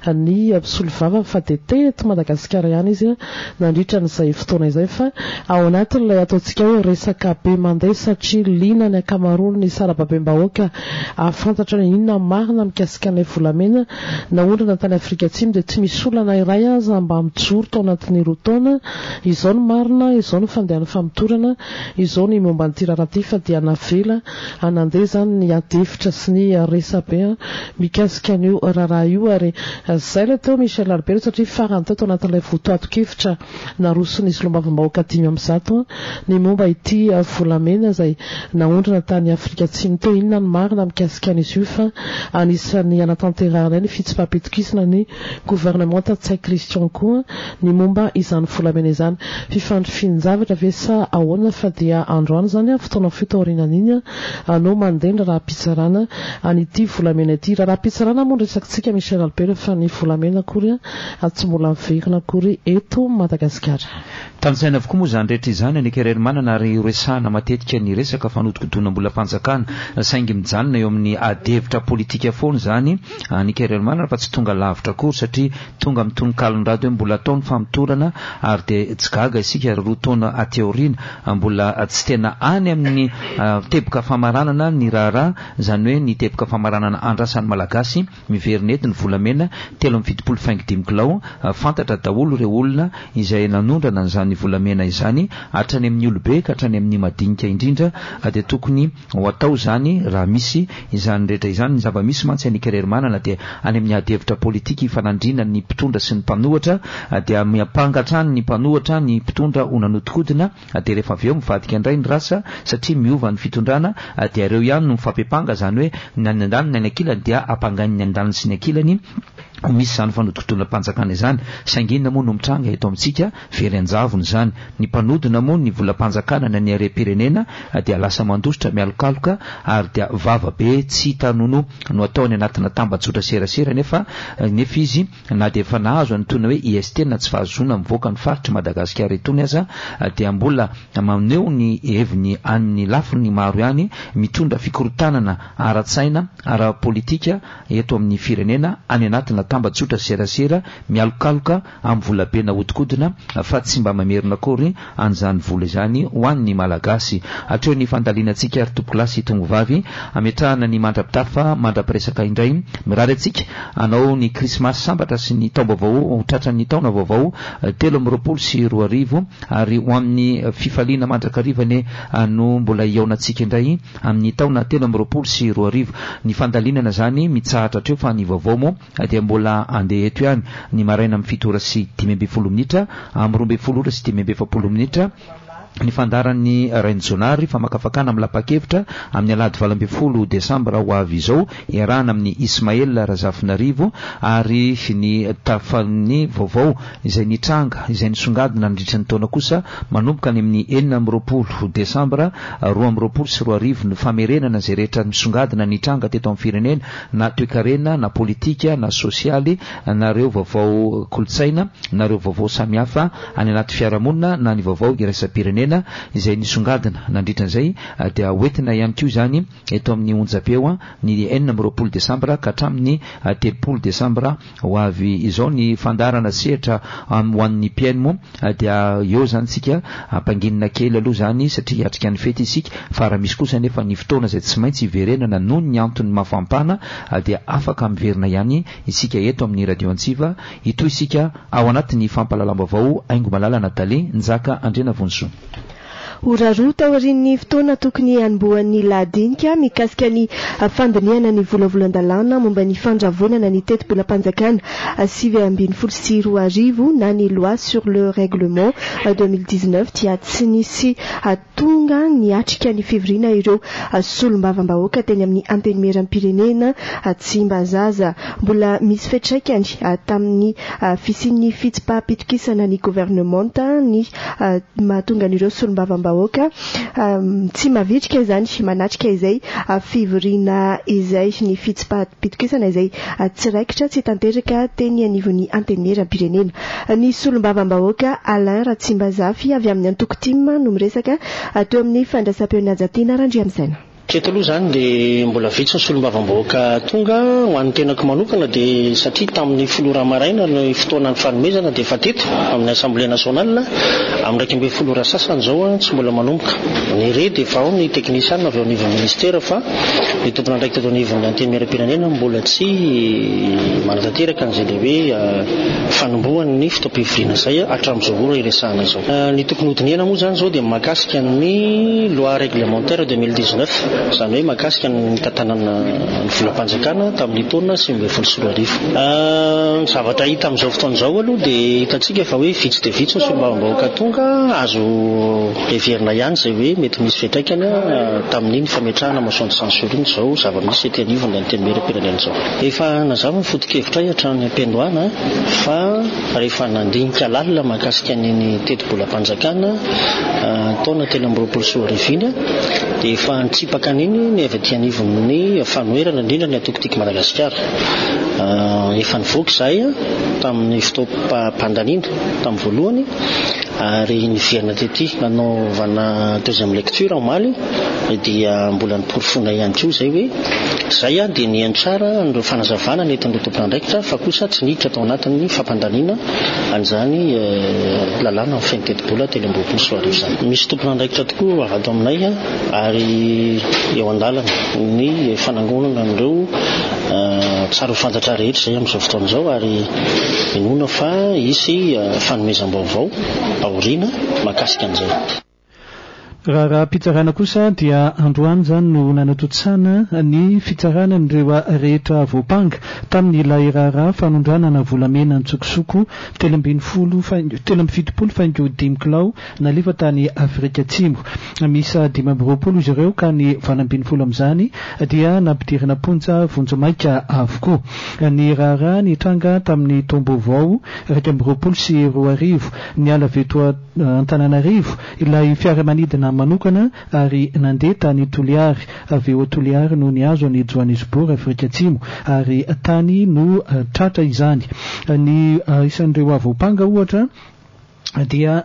ny mpisolo vava fa dia teto Madagasikara ihany izy nandritra n'izay fotoana izay fa ao anatin'ilay ataontsika hoe resaka be mandeha satria lina ny akamarony ny sarababem-bahoaka afantatra ny inona marina mikasika an'ilay volamena naondrana tany Afrika Atsimo dia tsy misy olana iray aza mba mijoro tao anatin'ny roa taona izao ny marina, izao ny fandehan'ny famitorana, izao ny momba ny tiraraty fa dia navela anandeha zany ny adefitra sy ny resabe mikasika an'io raharaha io ary zay ilay teo Michel Albert satria farany teo anatin'ilay votoato-kevitra naroso ny solombavambahoaka 5-100 ny momba ity volamena izay naondrana tany Afrika Atsimo teo inona ny marina mikasika an'izy io fa anisan'ny anatanterahana ny fitsipapitokisana ny gouvernement Tsay Christian koa ny momba izany volamena izany fifandrifian-javatra ve sa ahoana fa dia androany zany fotoana fitaorinana iny anao mandendra raha-pitsarana an'ity volamena ity raha-pitsarana moa resakintsika Michel Albert fa ny volamena akory tsy mbola miverina akory eto Madagasikara. Tansaina avokoa moa zany rehetra izany ny kerery manana ary resahana matetika ny resaka fanodikodoana mbola fanjakana saingy mijanona eo amin'ny adevitra politika foana zany ny kerery manana fa tsy tonga lavitra akory satria tonga amin'ny tonokalondrado hoe mbola ataony famitorana ary dia tsy gaga isika roa taona ateorina mbola tsy tena any amin'ny teboka famaranana ny raharaha zany hoe ny teboka famaranana andrasan'ny malagasy miverinety ny volamena 3.5 kilao fantatra daholo ireo olona izay nanondrana n'izany volamena izany hatrany amin'ny olobe ka hatrany amin'ny madinika indrindra dia tokony ho atao zany raha misy izany rehetra izany ny zava-misy mantsy ny kerery manana dia any amin'ny adevitra politika ifanandrina ny mpitondra sy ny mpanohatra dia miampangatrany ny mpanohatra ny mpitondra onanodikodina dia rehefa avy eo mivadika indray ny rasa satria miova ny fitondrana dia ireo ihany no mifampipanga zany hoe ny andaliny ny ankilany dia ampanganiny andaliny sy ny ankilany misy zany fanodikodoana mpanjakana izany sanginina moa no mitranga eto amintsika very anjavony zany ny mpanodina moa ny volam-panjakana na ny arem-pirenena dia lasa mandositra mialokaloka ary dia vava be tsy tanono no ataony anatina tambajotra serasera nefa izy na dia efa nahazo anytona hoe IST na tsy fahazona mivoaka ny faritry Madagasikara etony aza dia mbola maneho ny heviny amin'ny lafiny maro ihany mitondra fikorotanana ara-tsaina ara-politika eto amin'ny firenena any anatina tambajotra serasera mialokaloka amin'ny volabe na hodikodina fa tsy mba mamerina akory an'izany vola izany ho an'ny malagasy atreo ny fandalianantsika ary tompolasy tongovavy ametrahana ny mandrapitafa mandrapiresaka indray mirary atsika anao ny krismasy sambatra sy ny taom-baovao tratran'ny taona vaovao 3-2 ary ho amin'ny fifaliana mandrakarivany no mbola iaonantsika indray amin'ny taona 3-2 ny fandalinana zany mitsahatra atreo fa ny vaovao moa dia mbola andeha eto ihany ny maraina amin'ny 7 sy 12 minitra amin'ny 12 sy 17 minitra ny fandaran'ny Renjonary famakafakana amin'ny lapakevitra amin'ny alady 12 Desambra ho avy izao iarahana amin'ny Ismael Razafinarivo ary ny tafan'ny vaovao izay nitranga izay nisongadina nandritra ny taona kosa manomboka ny amin'ny 4 Desambra 12 sy 20 ny famerenana izay rehetra nisongadina nitranga teto amin'ny firenena na toe-karena na politika na sosialy nareo vaovao kolotsaina nareo vaovao samihafa any anaty fiarahamonina na ny vaovao iraisam-pirenena izay nisongadina nandritran'izay dia hoentina ihany koa zany eto amin'ny onjapeo ny 4 Desambra ka hatramin'ny 3 Desambra ho avy izao ny fandarana sehatra ho an'ny piaino dia eo zany tsika ampanginina kely aloha zany satria atrika ny fety isika fa raha misy kosa nefa ny fotoana izay tsy maintsy iverenana noho ny antony mafampana dia afaka miverina ihany isika eto amin'ny radio Antsiva ito isika ao anatin'ny fampalalam-baovao aingo malala Natalie Nzaka Andrena Vonso. Uraroa taorian'ny fotoana tokony anombohan'ny lahadinika mikasika ny fandiniana ny volavolan-dalàna momba ny fandravonana ny teti-bolam-panjakana 7-20 na ny loi sur le règlement 2019 dia tsy nisy tonga niatrika ny fivoriana ireo solombavam-bahoaka teny amin'ny anteny meram-pirenena Tsimbazaza. Mbola misy fetraikany tamin'ny fisian'ny fitsipaham-pitokisana ny gouvernementa ny mahatonga an'ireo solombavam-bahoaka tsy mavitrika izany manatrika izay fivoriana izay ny fitsipaham-pitokisana izay tsiraikitra tsy tanteraka teny anivon'ny anteny meram-pirenena. Ny solombavam-bahoaka Alain Ratsimbazafy avy amin'ny Antokotima no miresaka teo amin'ny fandraisam-peonajatiana Randriamisaina. Keto aloha zany dia mbola vitsy ny solombavam-bahoaka tonga ho an'ny tenako manokana dia satria tamin'ny folora maraina ny fotoana ny fanomezana dia efa teto amin'ny Assemblée nationale amin'ny 12 sasany zao tsy mbola manomboka ny re dia efa ao ny teknisiana avy ao anivon'ny ministera fa ny tompona andraikitra tao anivon'ny anteny meram-pirenena mbola tsy manatanteraka an'izay lehibe fanombohany ny fotoam-pivoriana izay hatramin'izao ora iresahana izao. Ny tokony hodiniana moa zany zao dia mahakasika ny loi réglementaire 2019 izany hoe mahakasika ny tantanana ny volam-panjakana tamin'ny taona 2024. Zavatra hita amin'izao fotoana izao aloha dia hitantsika fa hoe vitsy dia vitsy ny solombavam-bahoaka tonga azo heverina ihany izay hoe mety misy fetraikany tamin'iny fametrahana motion de censure iny izao zava-misy ety anivon'ny anteny meram-pirenena izao. Efa nazava ny foto-kevitra hatramin'ny ampendohana fa rehefa nandinika lalina mahakasika ny teti-bolam-panjakana taona 2024 dia efa nitsipaka an'iny ny avy aty anivon'ny fanoherana indrindra ny atokotiko Madagasikara. Efa nivoaka izahay tamin'ny fotoam-pandaniana tamin'ny voalohany ary niverina tety nanaovana deuxième lecture omaly dia mbola niporofona ihany koa izay hoe izay dia nihaino tsara nireo fanazavana nentin'ireo tompona andraikitra fa kosa tsy niditra tao anatin'ny fampandaniana an'izany lalàna amin'ny fiaintetebola 2024 izany. Misy tompona andraikitra tokoa avy ato aminay ary eo andalana ny fanangonana an'ireo tsara ho fantatra rehetra izay amin'izao fotoana izao ary minoana fa isy fanomezam-baovao aoriana mahakasika an'izay. Raha pitsarana kosa dia androany zany no nanatotsana ny fitsarana nireo rehetra voapanga tamin'ny lairara fanondranana volamena ntsokosoko 17 kilao nalefa tany Afrika Atsimo. Misa 20 izy ireo ka ny 20 amin'izany dia nampidirina ponja vonjomaika avokoa. Ny rara nitranga tamin'ny Tombovao 20 sy 20 ny ala veto Antananarivo ilay fiaramanidina manokana ary nandeha tany Toliary avy eo Toliary no niazo ny Johannesburg Afrika Atsimo ary tany no tratra izany. Ny isan'ireo avoapanga ohatra dia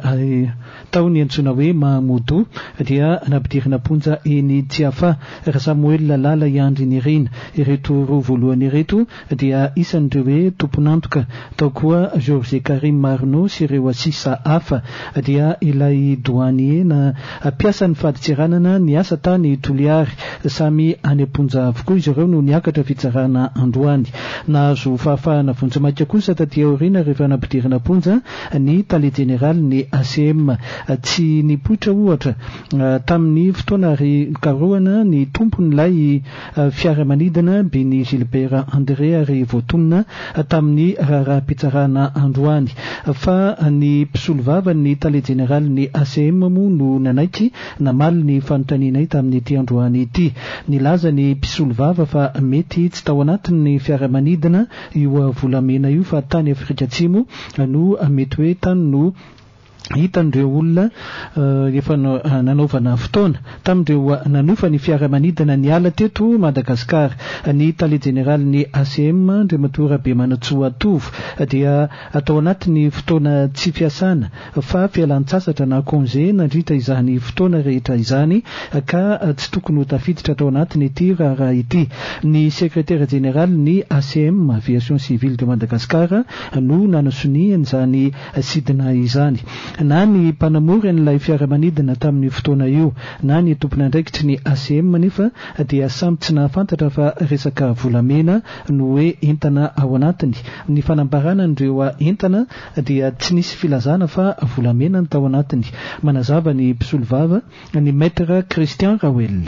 taony antsoina hoe Mahamodo dia nampidirina ponja eny Tsiafa Samuel Lalala Iandry Nirina. Ireto roa voalohany ireto dia isan'ireo hoe tomponantoka tao koa Georges Karim Marno sy ireo sisa hafa dia ilay douanier na piasan'ny faditsiranana niasa tany Toliary samy any amponja avokoa izy ireo no niakatra fitsarana androany. Nahazo fahafahana vonjomaika kosa taty aoriana rehefa nampidirina ponja ny tale général ny ACM tsy nipoitra ohatra tamin'ny fotoana ary karohana ny tompon'ilay fiaramanidina Beny Gilbert André ary voatonina tamin'ny raharaham-pitsarana androany fa ny mpisolovava ny tale général ny ACM moa no nanaiky namaly ny fanontanianay tamin'ny ity androany ity. Nilaza ny mpisolovava fa mety tsy tao anatin'ny fiaramanidina io volamena io fa tany Afrika Atsimo no mety hoe tany no hitan'ireo olona efa nanaovana fotoana tamin'ireo nanofa ny fiaramanidina ny ala teto Madagasikara. Ny tale général ny ACM Andriamatora be Manatsoa Atovo dia atao anatin'ny fotoana tsy fiasana fa fialan-tsasatra na congé nandritra izany fotoana rehetra izany ka tsy tokony ho tafiditra atao anatiny ity raha ity. Ny secrétaire général ny ACM Aviation Civile de Madagasikara no nanasoniany izany sidina izany. Na ny mpanamory an'ilay fiaramanidina tamin'ny fotoana io na ny tompona andraikitry ny ACM nefa dia samy tsy nahafantatra fa resaka volamena no hoe entana ao anatiny. Ny fanambarana n'ireo entana dia tsy nisy filazana fa volamena ny tao anatiny. Manazava ny mpisolovava ny maître Christian Rawel.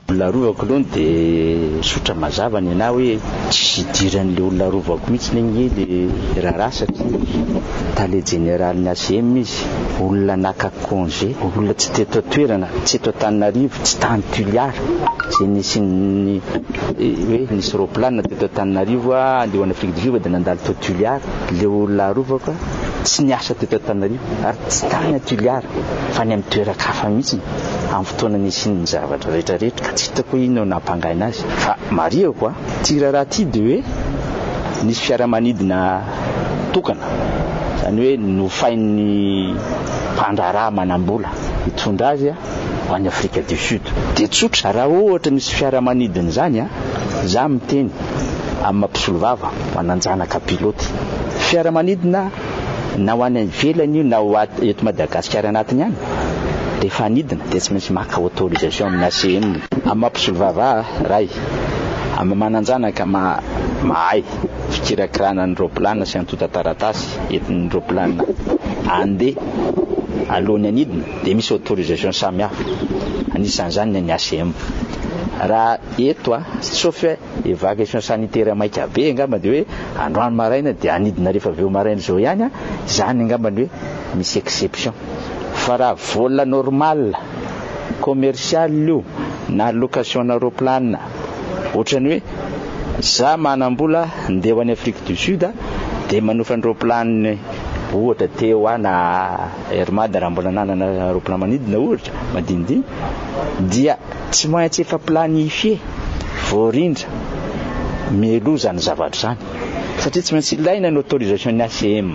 olona rovako aloha dia sotra mazava ny ana hoe tsy idiran'le olona rovako mihitsy negny le raharaha satria tale général ny ACM izy olona naka congé olona tsy teto toerana tsy eto Antananarivo tsy tany Tuliara zay nisy ny hoe nisy roplanina teto Antananarivo andeha any Afrique du Sud dia nandalo to Tuliara le olona rovako tsy niasa teto Antananarivo ary tsy tany a Tuliara fa ny amin'ny toeran-kafa mihitsy amin'ny fotoana nisy ny zavatra rehetrarehetra ka tsy hitako ino nampangaina azy fa mariako a ty raha ty dia hoe nisy fiaramanidina tokana zany hoe nofain'ny mpandraraha manambola hitondra azy a ho any Afrique du Sud dia tsotra raha ohatra nisy fiaramanidina zany a za miteny amin'ny mampisolo vava mananjanaka piloty fiaramanidina na ho any ivelany io na ho eto Madagasikara anatiny any rehefa anidina dia tsy maintsy maka autorisation amin'ny ACM amin'ny mampisolo vava ray amin'ny mananjanaka mahay fikirakirana ny roplanina sy antota taratasy entin'ny roplanina andeha alohan'ny anidina dia misy autorisation samihafa anisan'izany ny ACM raha eto sauf évacuation sanitaire maika be angamba dia hoe androany maraina dia anidina rehefa aveo maraina zao ihany zany angamba ny hoe misy exception fa raha vola normal commercial io na location na roplanina ohatrany hoe za manambola ndeha ho any Afrique du Sud dia manofa ny roplaniny ohatra teo na Hermad raha mbola nanana roplan manidina ohatra madinidiny dia tsy maintsy efa planifié voarindra miloza ny zavatra zany satria tsy maintsy ilaina ny autorisation ny ACM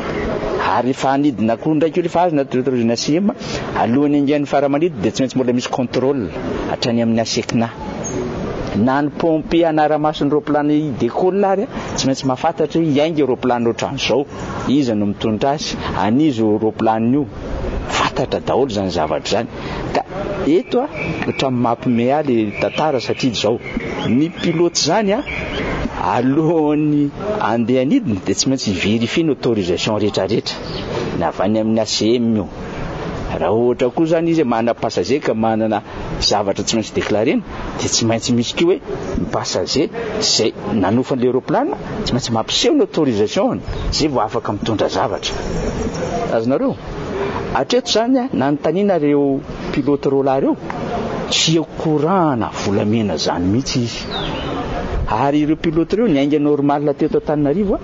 ary efa anidina koa ndraiky io rehefa azo na autorisation ny ACM alohan'ny angian'ny faramanidina dia tsy maintsy mbola misy contrôle hatrany amin'ny ASECNA na ny pompier anara-mason'ny roplan décolle ary tsy maintsy mahafantatra hoe iainga roplan ohatran'izao izy no mitondra azy anizy roplan io fantatra daholo zany zavatra zany ka eto ohatra mampiome aly tantara satria zao ny pilote zany alohan'ny andeha anidina dia tsy maintsy vérifie ny autorisation rehetrarehetra na avy any amin'ny ACM io raha ohatra koa zany izy manana passager ka manana zavatra tsy maintsy déclarena dia tsy maintsy misy koa hoe ny passager zay nanofan'le roplanina tsy maintsy mampiseho ny autorisation zay vao afaka mitondra zavatra azonareo atreto zany nanontaniana reo pilote rola reo tsy courant volamena zany mihitsy izy ary ireo pilote reo niainga normal teto Antananarivo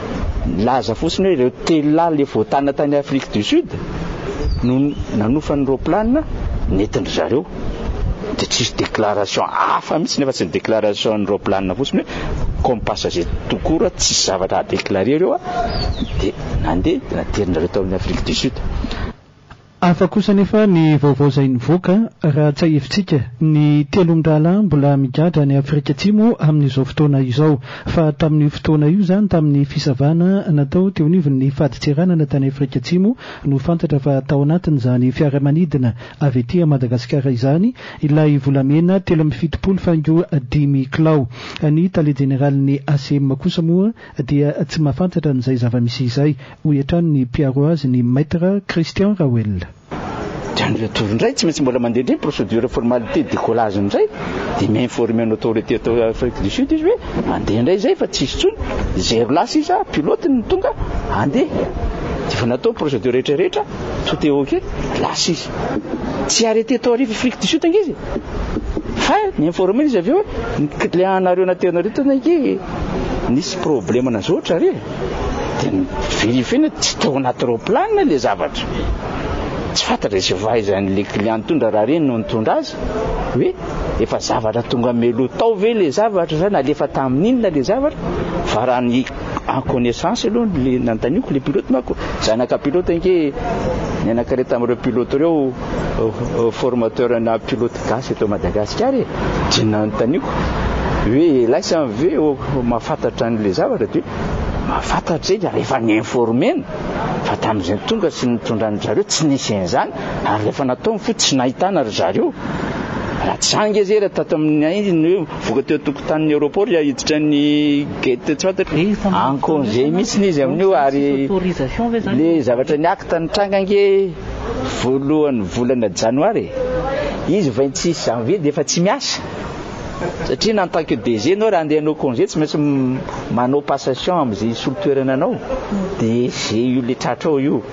laza fotsiny hoe ireo telo le voatana tany Afrique du Sud no nanofany roplanina netindry zareo dia tsisy déclaration hafa mihitsy nefa tsy ny déclaration ny roplanina fotsiny hoe comme passager tokoura tsisy zavatra déclaré ireo dia nandeha naterinareo tao amin'ny Afrique du Sud. Afa kosa nefa ny vaovao izay nivoaka raha tsy ahevitsika ny telon-drala mbola migadra ny Afrika Atsimo amin'izao fotoana izao fa tamin'ny fotoana io zany tamin'ny fisavana natao teo anivon'ny faditseranana tany Afrika Atsimo no fantatra fa tao anatin'izany fiaramanidina avy ety Madagasikara izany ilay volamena 3.75 kilao ny tale général'ny ACM kosa moa dia tsy mahafantatra n'izay zava-misy izay hoy hatrany ny mpiaro azy ny maître Christian Rawel. Ndray tsy maintsy mbola mandeha ndray procédure formalité décollage ndray dia mi-informer ny autorité atao Afrique du Sud izy hoe mandeha ndray zay fa tsisy tsony zéro lasa izy pilote ny tonga andeha dia fa natao procédure rehetrarehetra tout est ok lasa izy tsy arrêté tao ariva Afrique du Sud angizy fa mi-informer izy avy eo ny client-nareo naternareo tanange nisy problème na zotra ary dia vérifier tsy tao anaty roplanina le zavatra tsy fantatra izay vahaizan'le client tondra raha reny no nitondra azy hoe efa zavatra tonga melo tao ve le zavatra zany alefa tamin'inona le zavatra fa raha ny en connaissance aloha le nantaniako le pilote mako zanaka pilote ange ny anakare tamin'ireo pilote ireo formateur na pilote gasy eto Madagasikara dia nantaniako hoe laisa ve mahafantatra n'le zavatra dia mahafantatra zay rehefa ni-informena fa tamin'izay tonga sy nitondra ny zareo tsy nisy an'izany ary rehefa natao fotsy tsy nahitana ry zareo raha tsy ange zay raha tato amin'ny hoe voka teo tokotanin'ny aéroport hiditra ny gate tsy fantatra en congé mihitsy izy amin'io ary le zavatra ny acte ny trangange voalohan'ny volana janoary izy 26 janvier dia efa tsy miasa satria na en tant que DG anao raha andeha anao congé tsy maintsy manao passation amin'izay solotoerana anao dia zay io le tratra ao io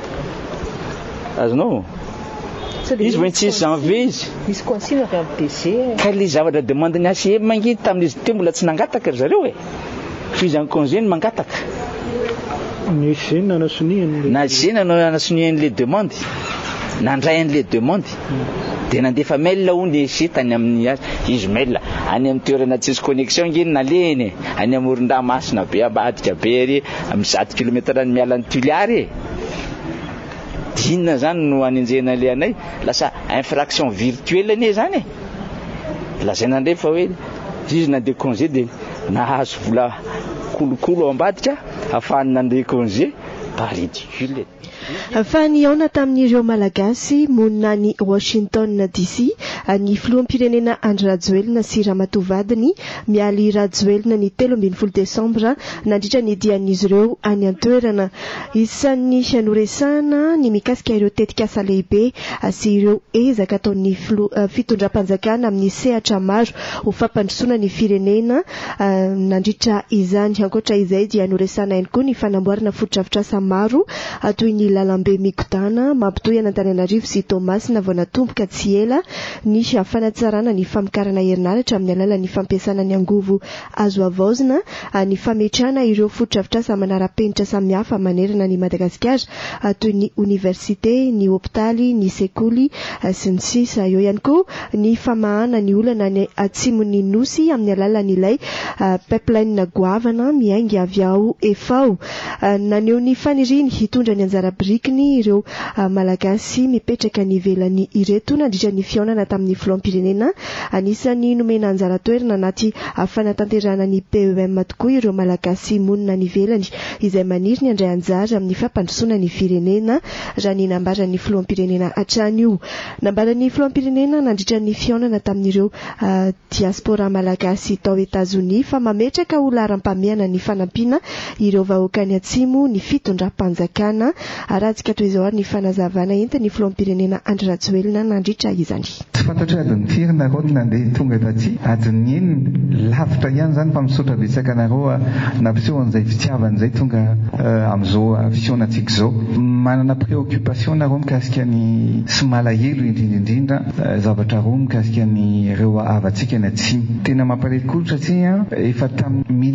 azonao izy 26 janvier izy misy consigne avy amin'ny DG ka le zavatra demande ny ACM mangidy tamin'izy teo mbola tsy nangataka ry zareo fizy any congé ny mangataka ny zeny nanasoniany na zeny nanasonian'le demande nandray an'le demande dia nandefa mail hono ese tany amin'ny izy mail any amin'ny toerana tsisy connexion ngeny naleny any amoron-dramasina be ambadika be ary amin'ny 100 kilomètre ny miala ny Tuliary dinina zany no anenjena le anay lasa infraction virtuelle ne zany lazaina ndray fa hoe izy nandeha congé dia nahazo vola kolokolo ao ambadika ahafahany nandeha congé par ridicule fa ny aona tamin'ireo malagasy monina ny Washington DC ny filoham-pirenena Andry Rajoelina sy Ramatoavadiny mialy Rajoelina ny 13 Desambra nandritra ny dian'izy ireo any an-toerana isan'ny fianoresana ny mikasika ireo tetikasa lehibe sy ireo ezaka ataon'ny fitondram-panjakana amin'ny sehatra maro ho fampandrosoana ny firenena nandritra izany ankoatra izay dia anoresana ihany koa ny fanamboarana fotodrafitrasa maro toy ny lalambe mikodana mampitohy Antananarivo sy Tomasina vao natomboka tsy ela ny fanatsarana ny famokarana herinaratra amin'ny alalan'ny fampiasana ny angovo azo avaozina ny fametrahana ireo fotodrafitrasa manara-penitra samihafa manerana ny Madagasikara toy ny université, ny hôpitaly, ny sekoly sy ny sisa. Eo ihany koa ny famahana ny olana ny atsimon'ny nosy amin'ny alalan'ilay pipeline goavana miaingy avy ao efao naneho ny faniriny hitondra ny anjara birikiny ireo malagasy mipetraka ny ivelany ireto nandritra ny fiaonana tamin'ny filoham-pirenena anisany nomena anjara toerana anaty fanatanterana ny PEM tokoa ireo malagasy monina ny ivelany izay maniry ny andray anjara amin'ny fampandrosoana ny firenena raha ny nambaran'ny filoham-pirenena hatrany io. Nambaran'ny filoham-pirenena nandritra ny fiaonana tamin'ireo diaspora malagasy tao Etats-Unis fa mametraka ho laharam-pameana ny fanampiana ireo vahoaka ny atsimo ny fitondram-panjakana aratsika toy izao ary ny fanazavana enta ny filoham-pirenena Andry Rajoelina nandritra izany. Tsy fantatro adiny firy nareo nandeha tonga taty adiny eny lavitra ihany zany fa misaotra betsaka nareo nampiseho an'izay fitiavana izay tonga amin'izao fisionatsika izao manana préoccupation nareo mikasika ny sy malahelo indrindra zavatra roa mikasika ny ireo avatsika ny atsimo tena mampalahelo satria efa tamin'ny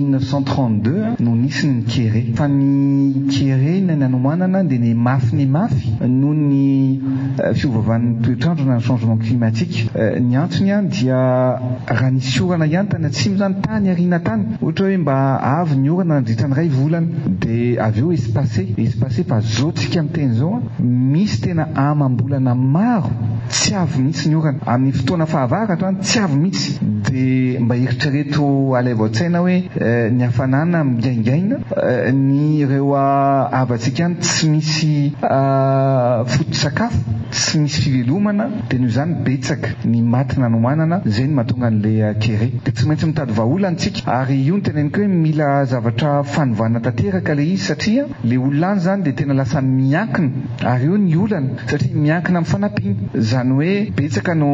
1932 no nisy ny kere fa ny kere ny nanomanana dia ny mafy noho ny fiovaovan'ny toetrandro na ny changement climatique ny antony dia raha nisy orana ihany tany atsimo zany tany arina tany ohatra hoe mba avy ny orana nandritra ny ray volana dia avy eo espacé fa zao tsika amin'ny teny zao misy tena amam-bolana maro tsy avy mihitsy ny orana amin'ny fotoana fahavaratra tsy avy mihitsy dia mba eritrereto alaivo an-tsaina hoe ny hafanana migaingaina ny ireo avatsika any tsy misy foto-sakafo tsy misy fivelomana dia noho izany betsaka ny maty nanomanana zay ny mahatonga an'ilay kere dia tsy maintsy mitady vahaolana tsika ary io ny teneniko hoe mila zavatra fanovana tanteraka le izy satria le olona any zany dia tena lasa miankina ary io ny olana satria miankina amin'ny fanampiana zany hoe betsaka no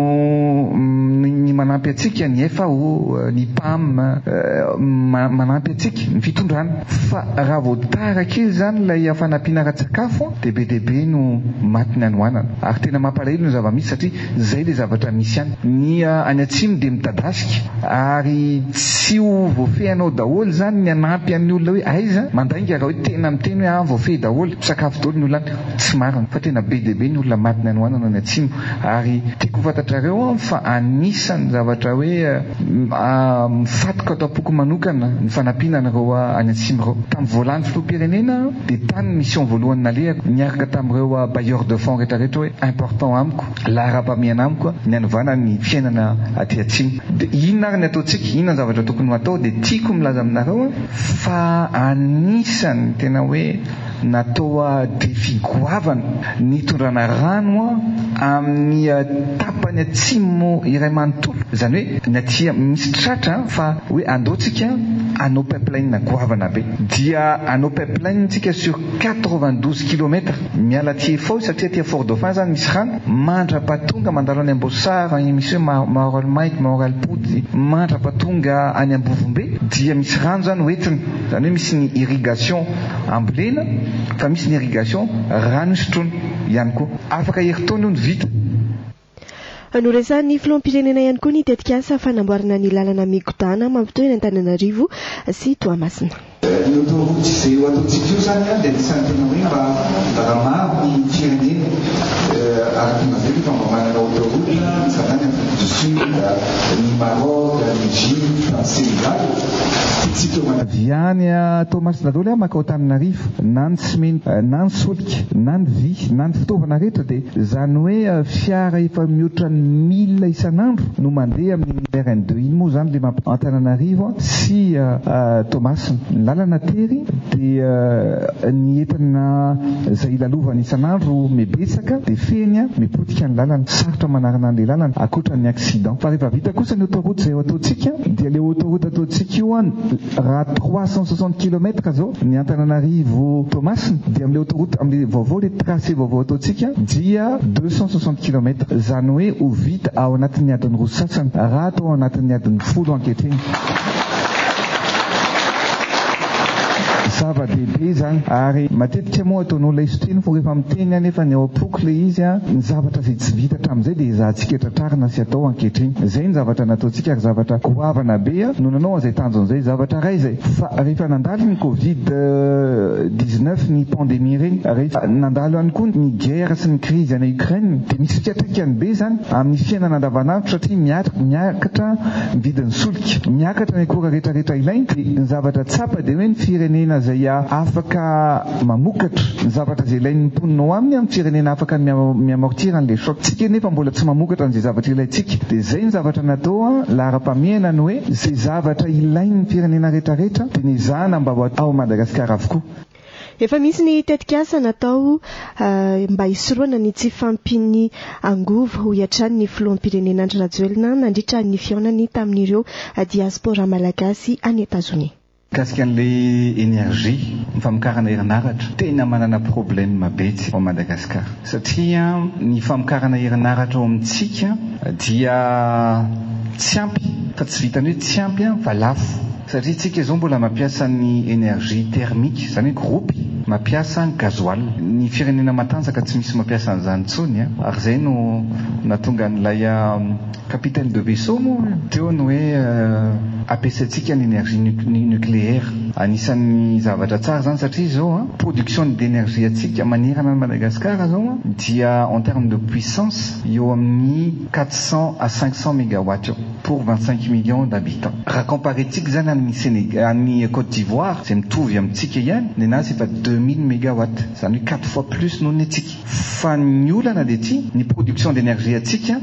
ny manampy atsika ny FAO ny PAM manampy atsika ny fitondrana fa raha vao taraka izy zany ilay fanampiana ara-tsakafo dia be dia be no maty ny anoanana ary tena mampalahelo ny zava-misy satria zay le zavatra misy any ny any atsimo dia mitadasika ary tsy ho voafehanao daholo zany ny anampy amin'ny olona hoe aiza mandainga raha hoe tena miteny hoe voafehy daholo sakafo daholo ny olona tsy marina fa tena be dia be ny olona maty ny anoanana ny atsimo ary tiako fantatrareo fa anisany zavatra hoe mifatoka atao am-poko manokana ny fanampiananareo any atsimo reo tamin'ny voalan'ny filoham-pirenena dia tany mission voalohany nalehako niaraka tamin'ireo bailleur de fonds rehetrarehetra hoe important amiko lahara-pamiana amiko ny anovana ny fiainana aty atsimo dia inona ary ny ataontsika inona ny zavatra tokony atao dia tiako milaza aminareo fa anisany tena hoe natao défi goavana nitondrana rano amin'ny tapany atsimo iray manontolo zany hoe natia misy tratra fa hoe andaotsika anao pipeline goavana be dia anao pipeline tsika sur 92 km miala ty fao satria ty Fort Dauphin zany misy rano mandrapatonga mandalo any Ambosara misy Maoral Mike Maoral Poty mandrapatonga any Ambovombe dia misy rano zany hoentiny zany hoe misy ny irrigation ambolena fa misy ny irrigation rano sotrony ihany koa afaka heritaona io ny vita. Noresany filoham-pirenena ihany koa ny tetikasa fanamboarana ny lalana migodana mampitohy ny Antananarivo sy Toamasina. Ny autoroute izay eo ataontsika io zany dia anisan'ny tena hoe mba ramaro ny firenena ary navely fa mba manana autoroute izany any Afrique du Sud, ny Maroc, l'Égypte, Sénégal. Viany Toamasina daholo a maka Antananarivo na ny simena na ny solika na ny vy na ny fitaovana rehetra dia zany hoe fiara efa mihoatra 1000 isan'andro no mandeha amin'ny RN2 iny moa zany le Antananarivo sy Toamasina. Ny lalana tery dia ny entana izay ilalovany isan'andro mebetsaka dia feny mipotika ny lalana sarotra manarana an'ilay lalana akoatra ny accident. Fa rehefa vita kosa ny autoroute izay ataontsika dia le autoroute ataontsika io raha 360 km zao ny Antananarivo Toamasina dia amin'ilay autoroute amin'ilay vaovao le tracé vaovao ataontsika dia 260 km zany hoe ho vita ao anatin'ny adiny roa sasany raha atao ao anatin'ny adiny 10 ankehitriny. Zava-dehibe zany ary matetika moa ataonao laisotriny fa rehefa miteny anefa ny ao apoko le izy ny zavatra izay tsy vita hatramin'izay dia izahantsika tratrarina sy atao ankehitriny. Izay ny zavatra nataontsika ary zavatra goavana be no nanao an'izay tanjon'izay zavatra ray izay fa rehefa nandalo ny Covid-19 ny pandémie reny rehefa nandalo ihany koa ny guerre sy ny crise any Ukraine dia misy fiatraikany be zany amin'ny fiainana andavanandro satria miakatra ny vidin'ny solika miakatra ny akora rehetrarehetra ilainy dia ny zavatra tsapa dia hoe ny firenena izay afaka mamokatra ny zavatra izay ilain'ny mponina aminy amin'ny firenena afaka miamortira an'ilay choc. Tsika nefa mbola tsy mamokatra an'izay zavatra ilaintsika dia izay ny zavatra natao lahara-pamiana ny hoe izay zavatra ilain'ny firenena rehetrarehetra dia nizahana mba ao Madagasikara avokoa. Efa misy ny tetikasa natao mba hisoroana ny tsy fampiny angovo ho iatrany ny filoham-pirenena Andry Rajoelina nandritra ny fihaonany tamin'ireo diaspora malagasy any États-Unis. Kasika an'ilay énergie famokarana herinaratra tena manana problème betsy ao Madagasikara satria ny famokarana herinaratra ao amintsika dia tsy ampy fa tsy vitany hoe tsy ampy fa lafo satria tsika izao mbola mampiasa ny énergie thermique zany hoe groupe mampiasa gasoil. Ny firenena matanjaka tsy misy mampiasa an'izany tsony ary izay no natonga n'ilay capitaine de vaisseau moa teo ny hoe ampiasaintsika ny énergie nucléaire. Anisan'ny zavatra tsara zany satria zao production d'énergie atsika manerana ny Madagasikara zao dia en termes de puissance eo amin'ny 400 à 500 mégawatts pour 25 millions d'habitants. Raha comparetsika zany amin'ny Sénégal, amin'ny Côte d'Ivoire izay mitovy amintsika ihany ny anazy efa 2000 mégawatts zany 4 fois plus noho ny atsika. Fa ny olana dia ty ny production d'énergie atsika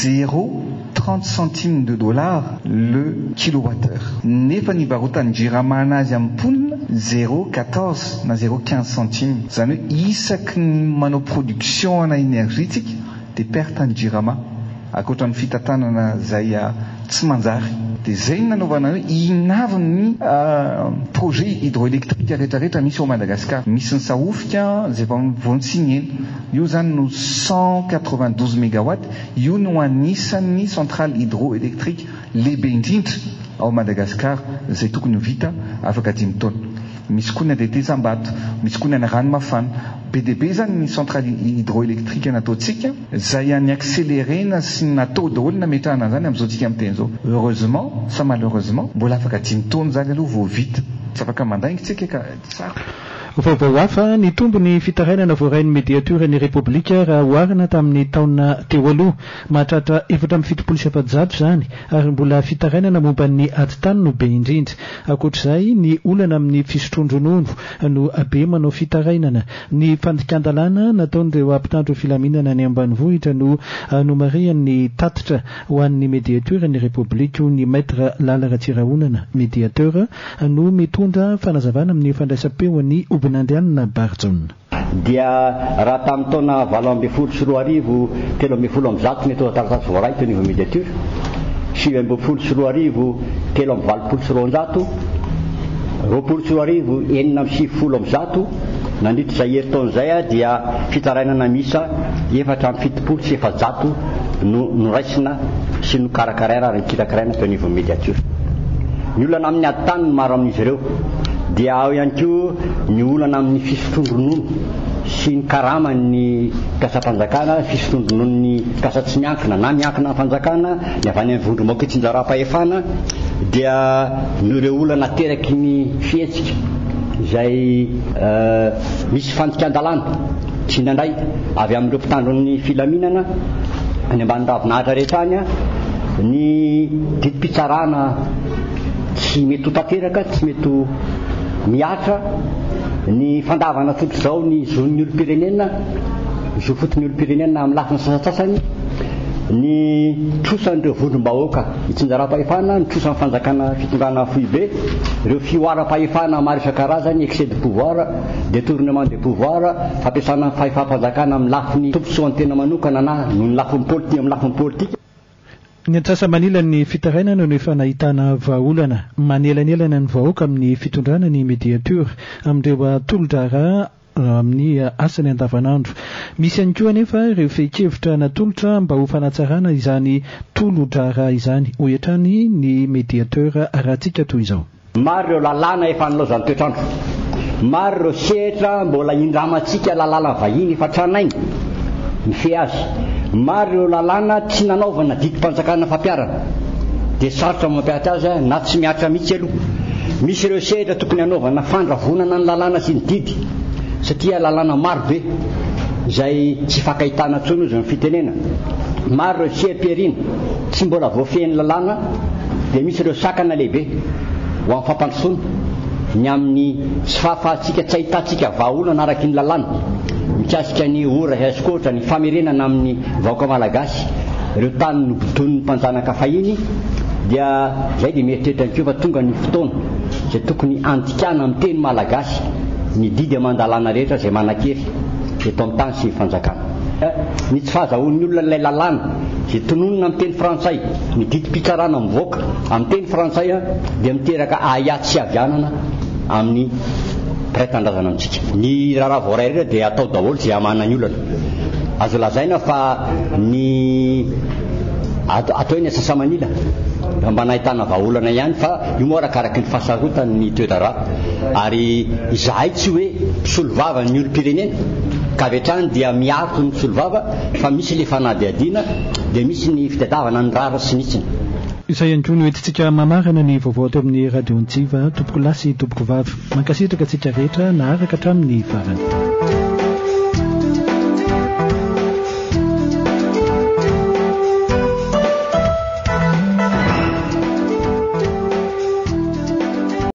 0,30 centimes de dollars le kilowattheure. Nefa ny varotany Jirama azy amin'ny mponina 0,14 na 0,15 centimes zany hoe isaky ny manao production ana énergie tsika dia perte ny Jirama akoatra ny fitantanana izay tsy manjary. Dia izay ny nanaovana hoe inavy ny projet hydroélectrique rehetrarehetra misy ao Madagasikara. Misy ny Sahofika izay vao nitsinena io zany no 192 mégawatts io no anisan'ny centrale hydroélectrique lehibe indrindra ao Madagasikara izay tokony ho vita afaka 10 taona. Misy koa ny Andete Sambato, misy koa ny Ranomafana. BDB zany ny centrale hydroélectrique nataontsika izay any accélérena sy natao daholo nametrahana zany amin'izao tsika amin'ny teny zao. Heureusement sa malheureusement mbola afaka 10 taona zany aloha vao vita. Tsy afaka mandainga tsika ka tsara. Vaovao hafa ny tombony fitarainana voarain'ny médiateur'ny République raha oharina tamin'ny taona teo aloha mahatratra 470 zany ary mbola fitarainana momba ny aditany no be indrindra. Ankoatr'izay ny olana amin'ny fisotrondronono no be manao fitarainana. Ny fandikan-dalàna nataon'ireo ampitandro filaminana ny ambanivohitra no nomarian'ny tatitra ho an'ny médiateur'ny République ny maître Lala Ratsirahonana médiateur no mitondra fanazavana amin'ny fandraisam-peon'ny Obinandianina Barjon. Dia raha tamin'ny taona 20 sy 20 13 ny tao taratasy voaray teo ny médiateur 7 sy 20 13 20 sy 200 20 enina amby 70 nandritra zay herintaon'izay a dia fitarainana misa 470 no raisina sy no karakaraina ary kirakaraina teo anivon'ny médiature. Ny olana amin'ny ady tany no maro amin'izy ireo dia ao ihany koa ny olana amin'ny fisotron-dronono sy ny karama ny mpiasa-panjakana, fisotron-dronono ny mpiasa tsy miankina na miankina amin'ny fanjakana ny avy any amin'ny vondromboka tsinjara-pahefana dia nireo olana teraky ny fihetsika izay misy fantikan-dalàna tsy indrandray avy amin'ireo mpitandron'ny filaminana any ambany ravinahitra rehetra any ny didim-pitsarana tsy mety ho tanteraka, tsy mety ho miatra ny fandavana foto zao ny zon'ny olom-pirenena zo fotony olom-pirenena amin'ny lafiny sasasasany ny trosan'ireo vondrom-bahoaka itsinjara-pahefana ny trosan'ny fanjakana fitondrana foibe ireo fioaram-pahefana maro isan-karazany excès de pouvoir, détournement de pouvoir, fampiasana fahefam-panjakana amin'ny lafiny tomposoan'ny tena manokana na noho ny lafiny politika amin'ny lafiny politika. Ny antsasa manila ny fitarainana no efa nahitana vahaolana manelanelana ny vahoaka amin'ny fitondrana ny médiature amin'ireo tolo-drara amin'ny asany andavanandro. Misy ihany koa anefa ireo fehi-kevitra natolotra mba ho fanatsarana izany tolo-drara izany ohatrany ny médiateur rahantsika toy izao. Maro ireo lalàna efa nalaozan'ny toetrandro, maro ireo sehatra mbola indramantsika lalàna vahiny efa tranainy mifehy azy, maro ireo lalàna tsy nanaovana didim-panjakana fampiarana dia sarotra mampiatra azy na tsy miatra mihitsy aloha. Misy ireo sehatra tokony hanaovana fandravonana ny lalàna sy ny didy satria lalàna maro be izay tsy fankahitana tsony ozy ny fitenena. Maro ireo seha-piarina tsy mbola voafehin'ny lalàna dia misy ireo sakana lehibe ho amin'ny fampandrosoana ny amin'ny tsy fahafahantsika tsy ahitantsika vahaolana araky ny lalàna mikasika ny ora askoatra ny famerenana amin'ny vahoaka malagasy ireo tany nobotony mpanjanaka fahiny dia zay dia mieritreritra ny fa tonga ny fotoana izay tokony andikana amin'ny teny malagasy ny didy amandalàna rehetra izay manan-kery eto amin'ny tany sy ny fanjakana. Ny tsy fahazahoan'ny olona ilay lalàna izay tononona amin'ny teny frantsay ny didim-pitsarana mivoaka amin'ny teny frantsay dia miteraka ahiaty sy havianana amin'ny mpiray-tandrazana amintsika. Ny raharaha voaray rehetra dia atao daholo izay hamana ny olana. Azo lazaina fa ny atao ny asasa manila mba nahitana vahaolana ihany fa io moa arakaraky ny fahasarotany ny toedrara ary izahay tsy hoe mpisolo vava ny olom-pirenena ka avy hatrany dia miarito ny mpisolo vava fa misy le fanadiadiana dia misy ny fitadiavana ny rara sy nitsiny. Izay ihany koa no entintsika mamarana ny vaovao teo amin'ny radio Antsiva tompoko lasy tompoko vavy mankasitraka antsika rehetra naharaka hatramin'ny farany.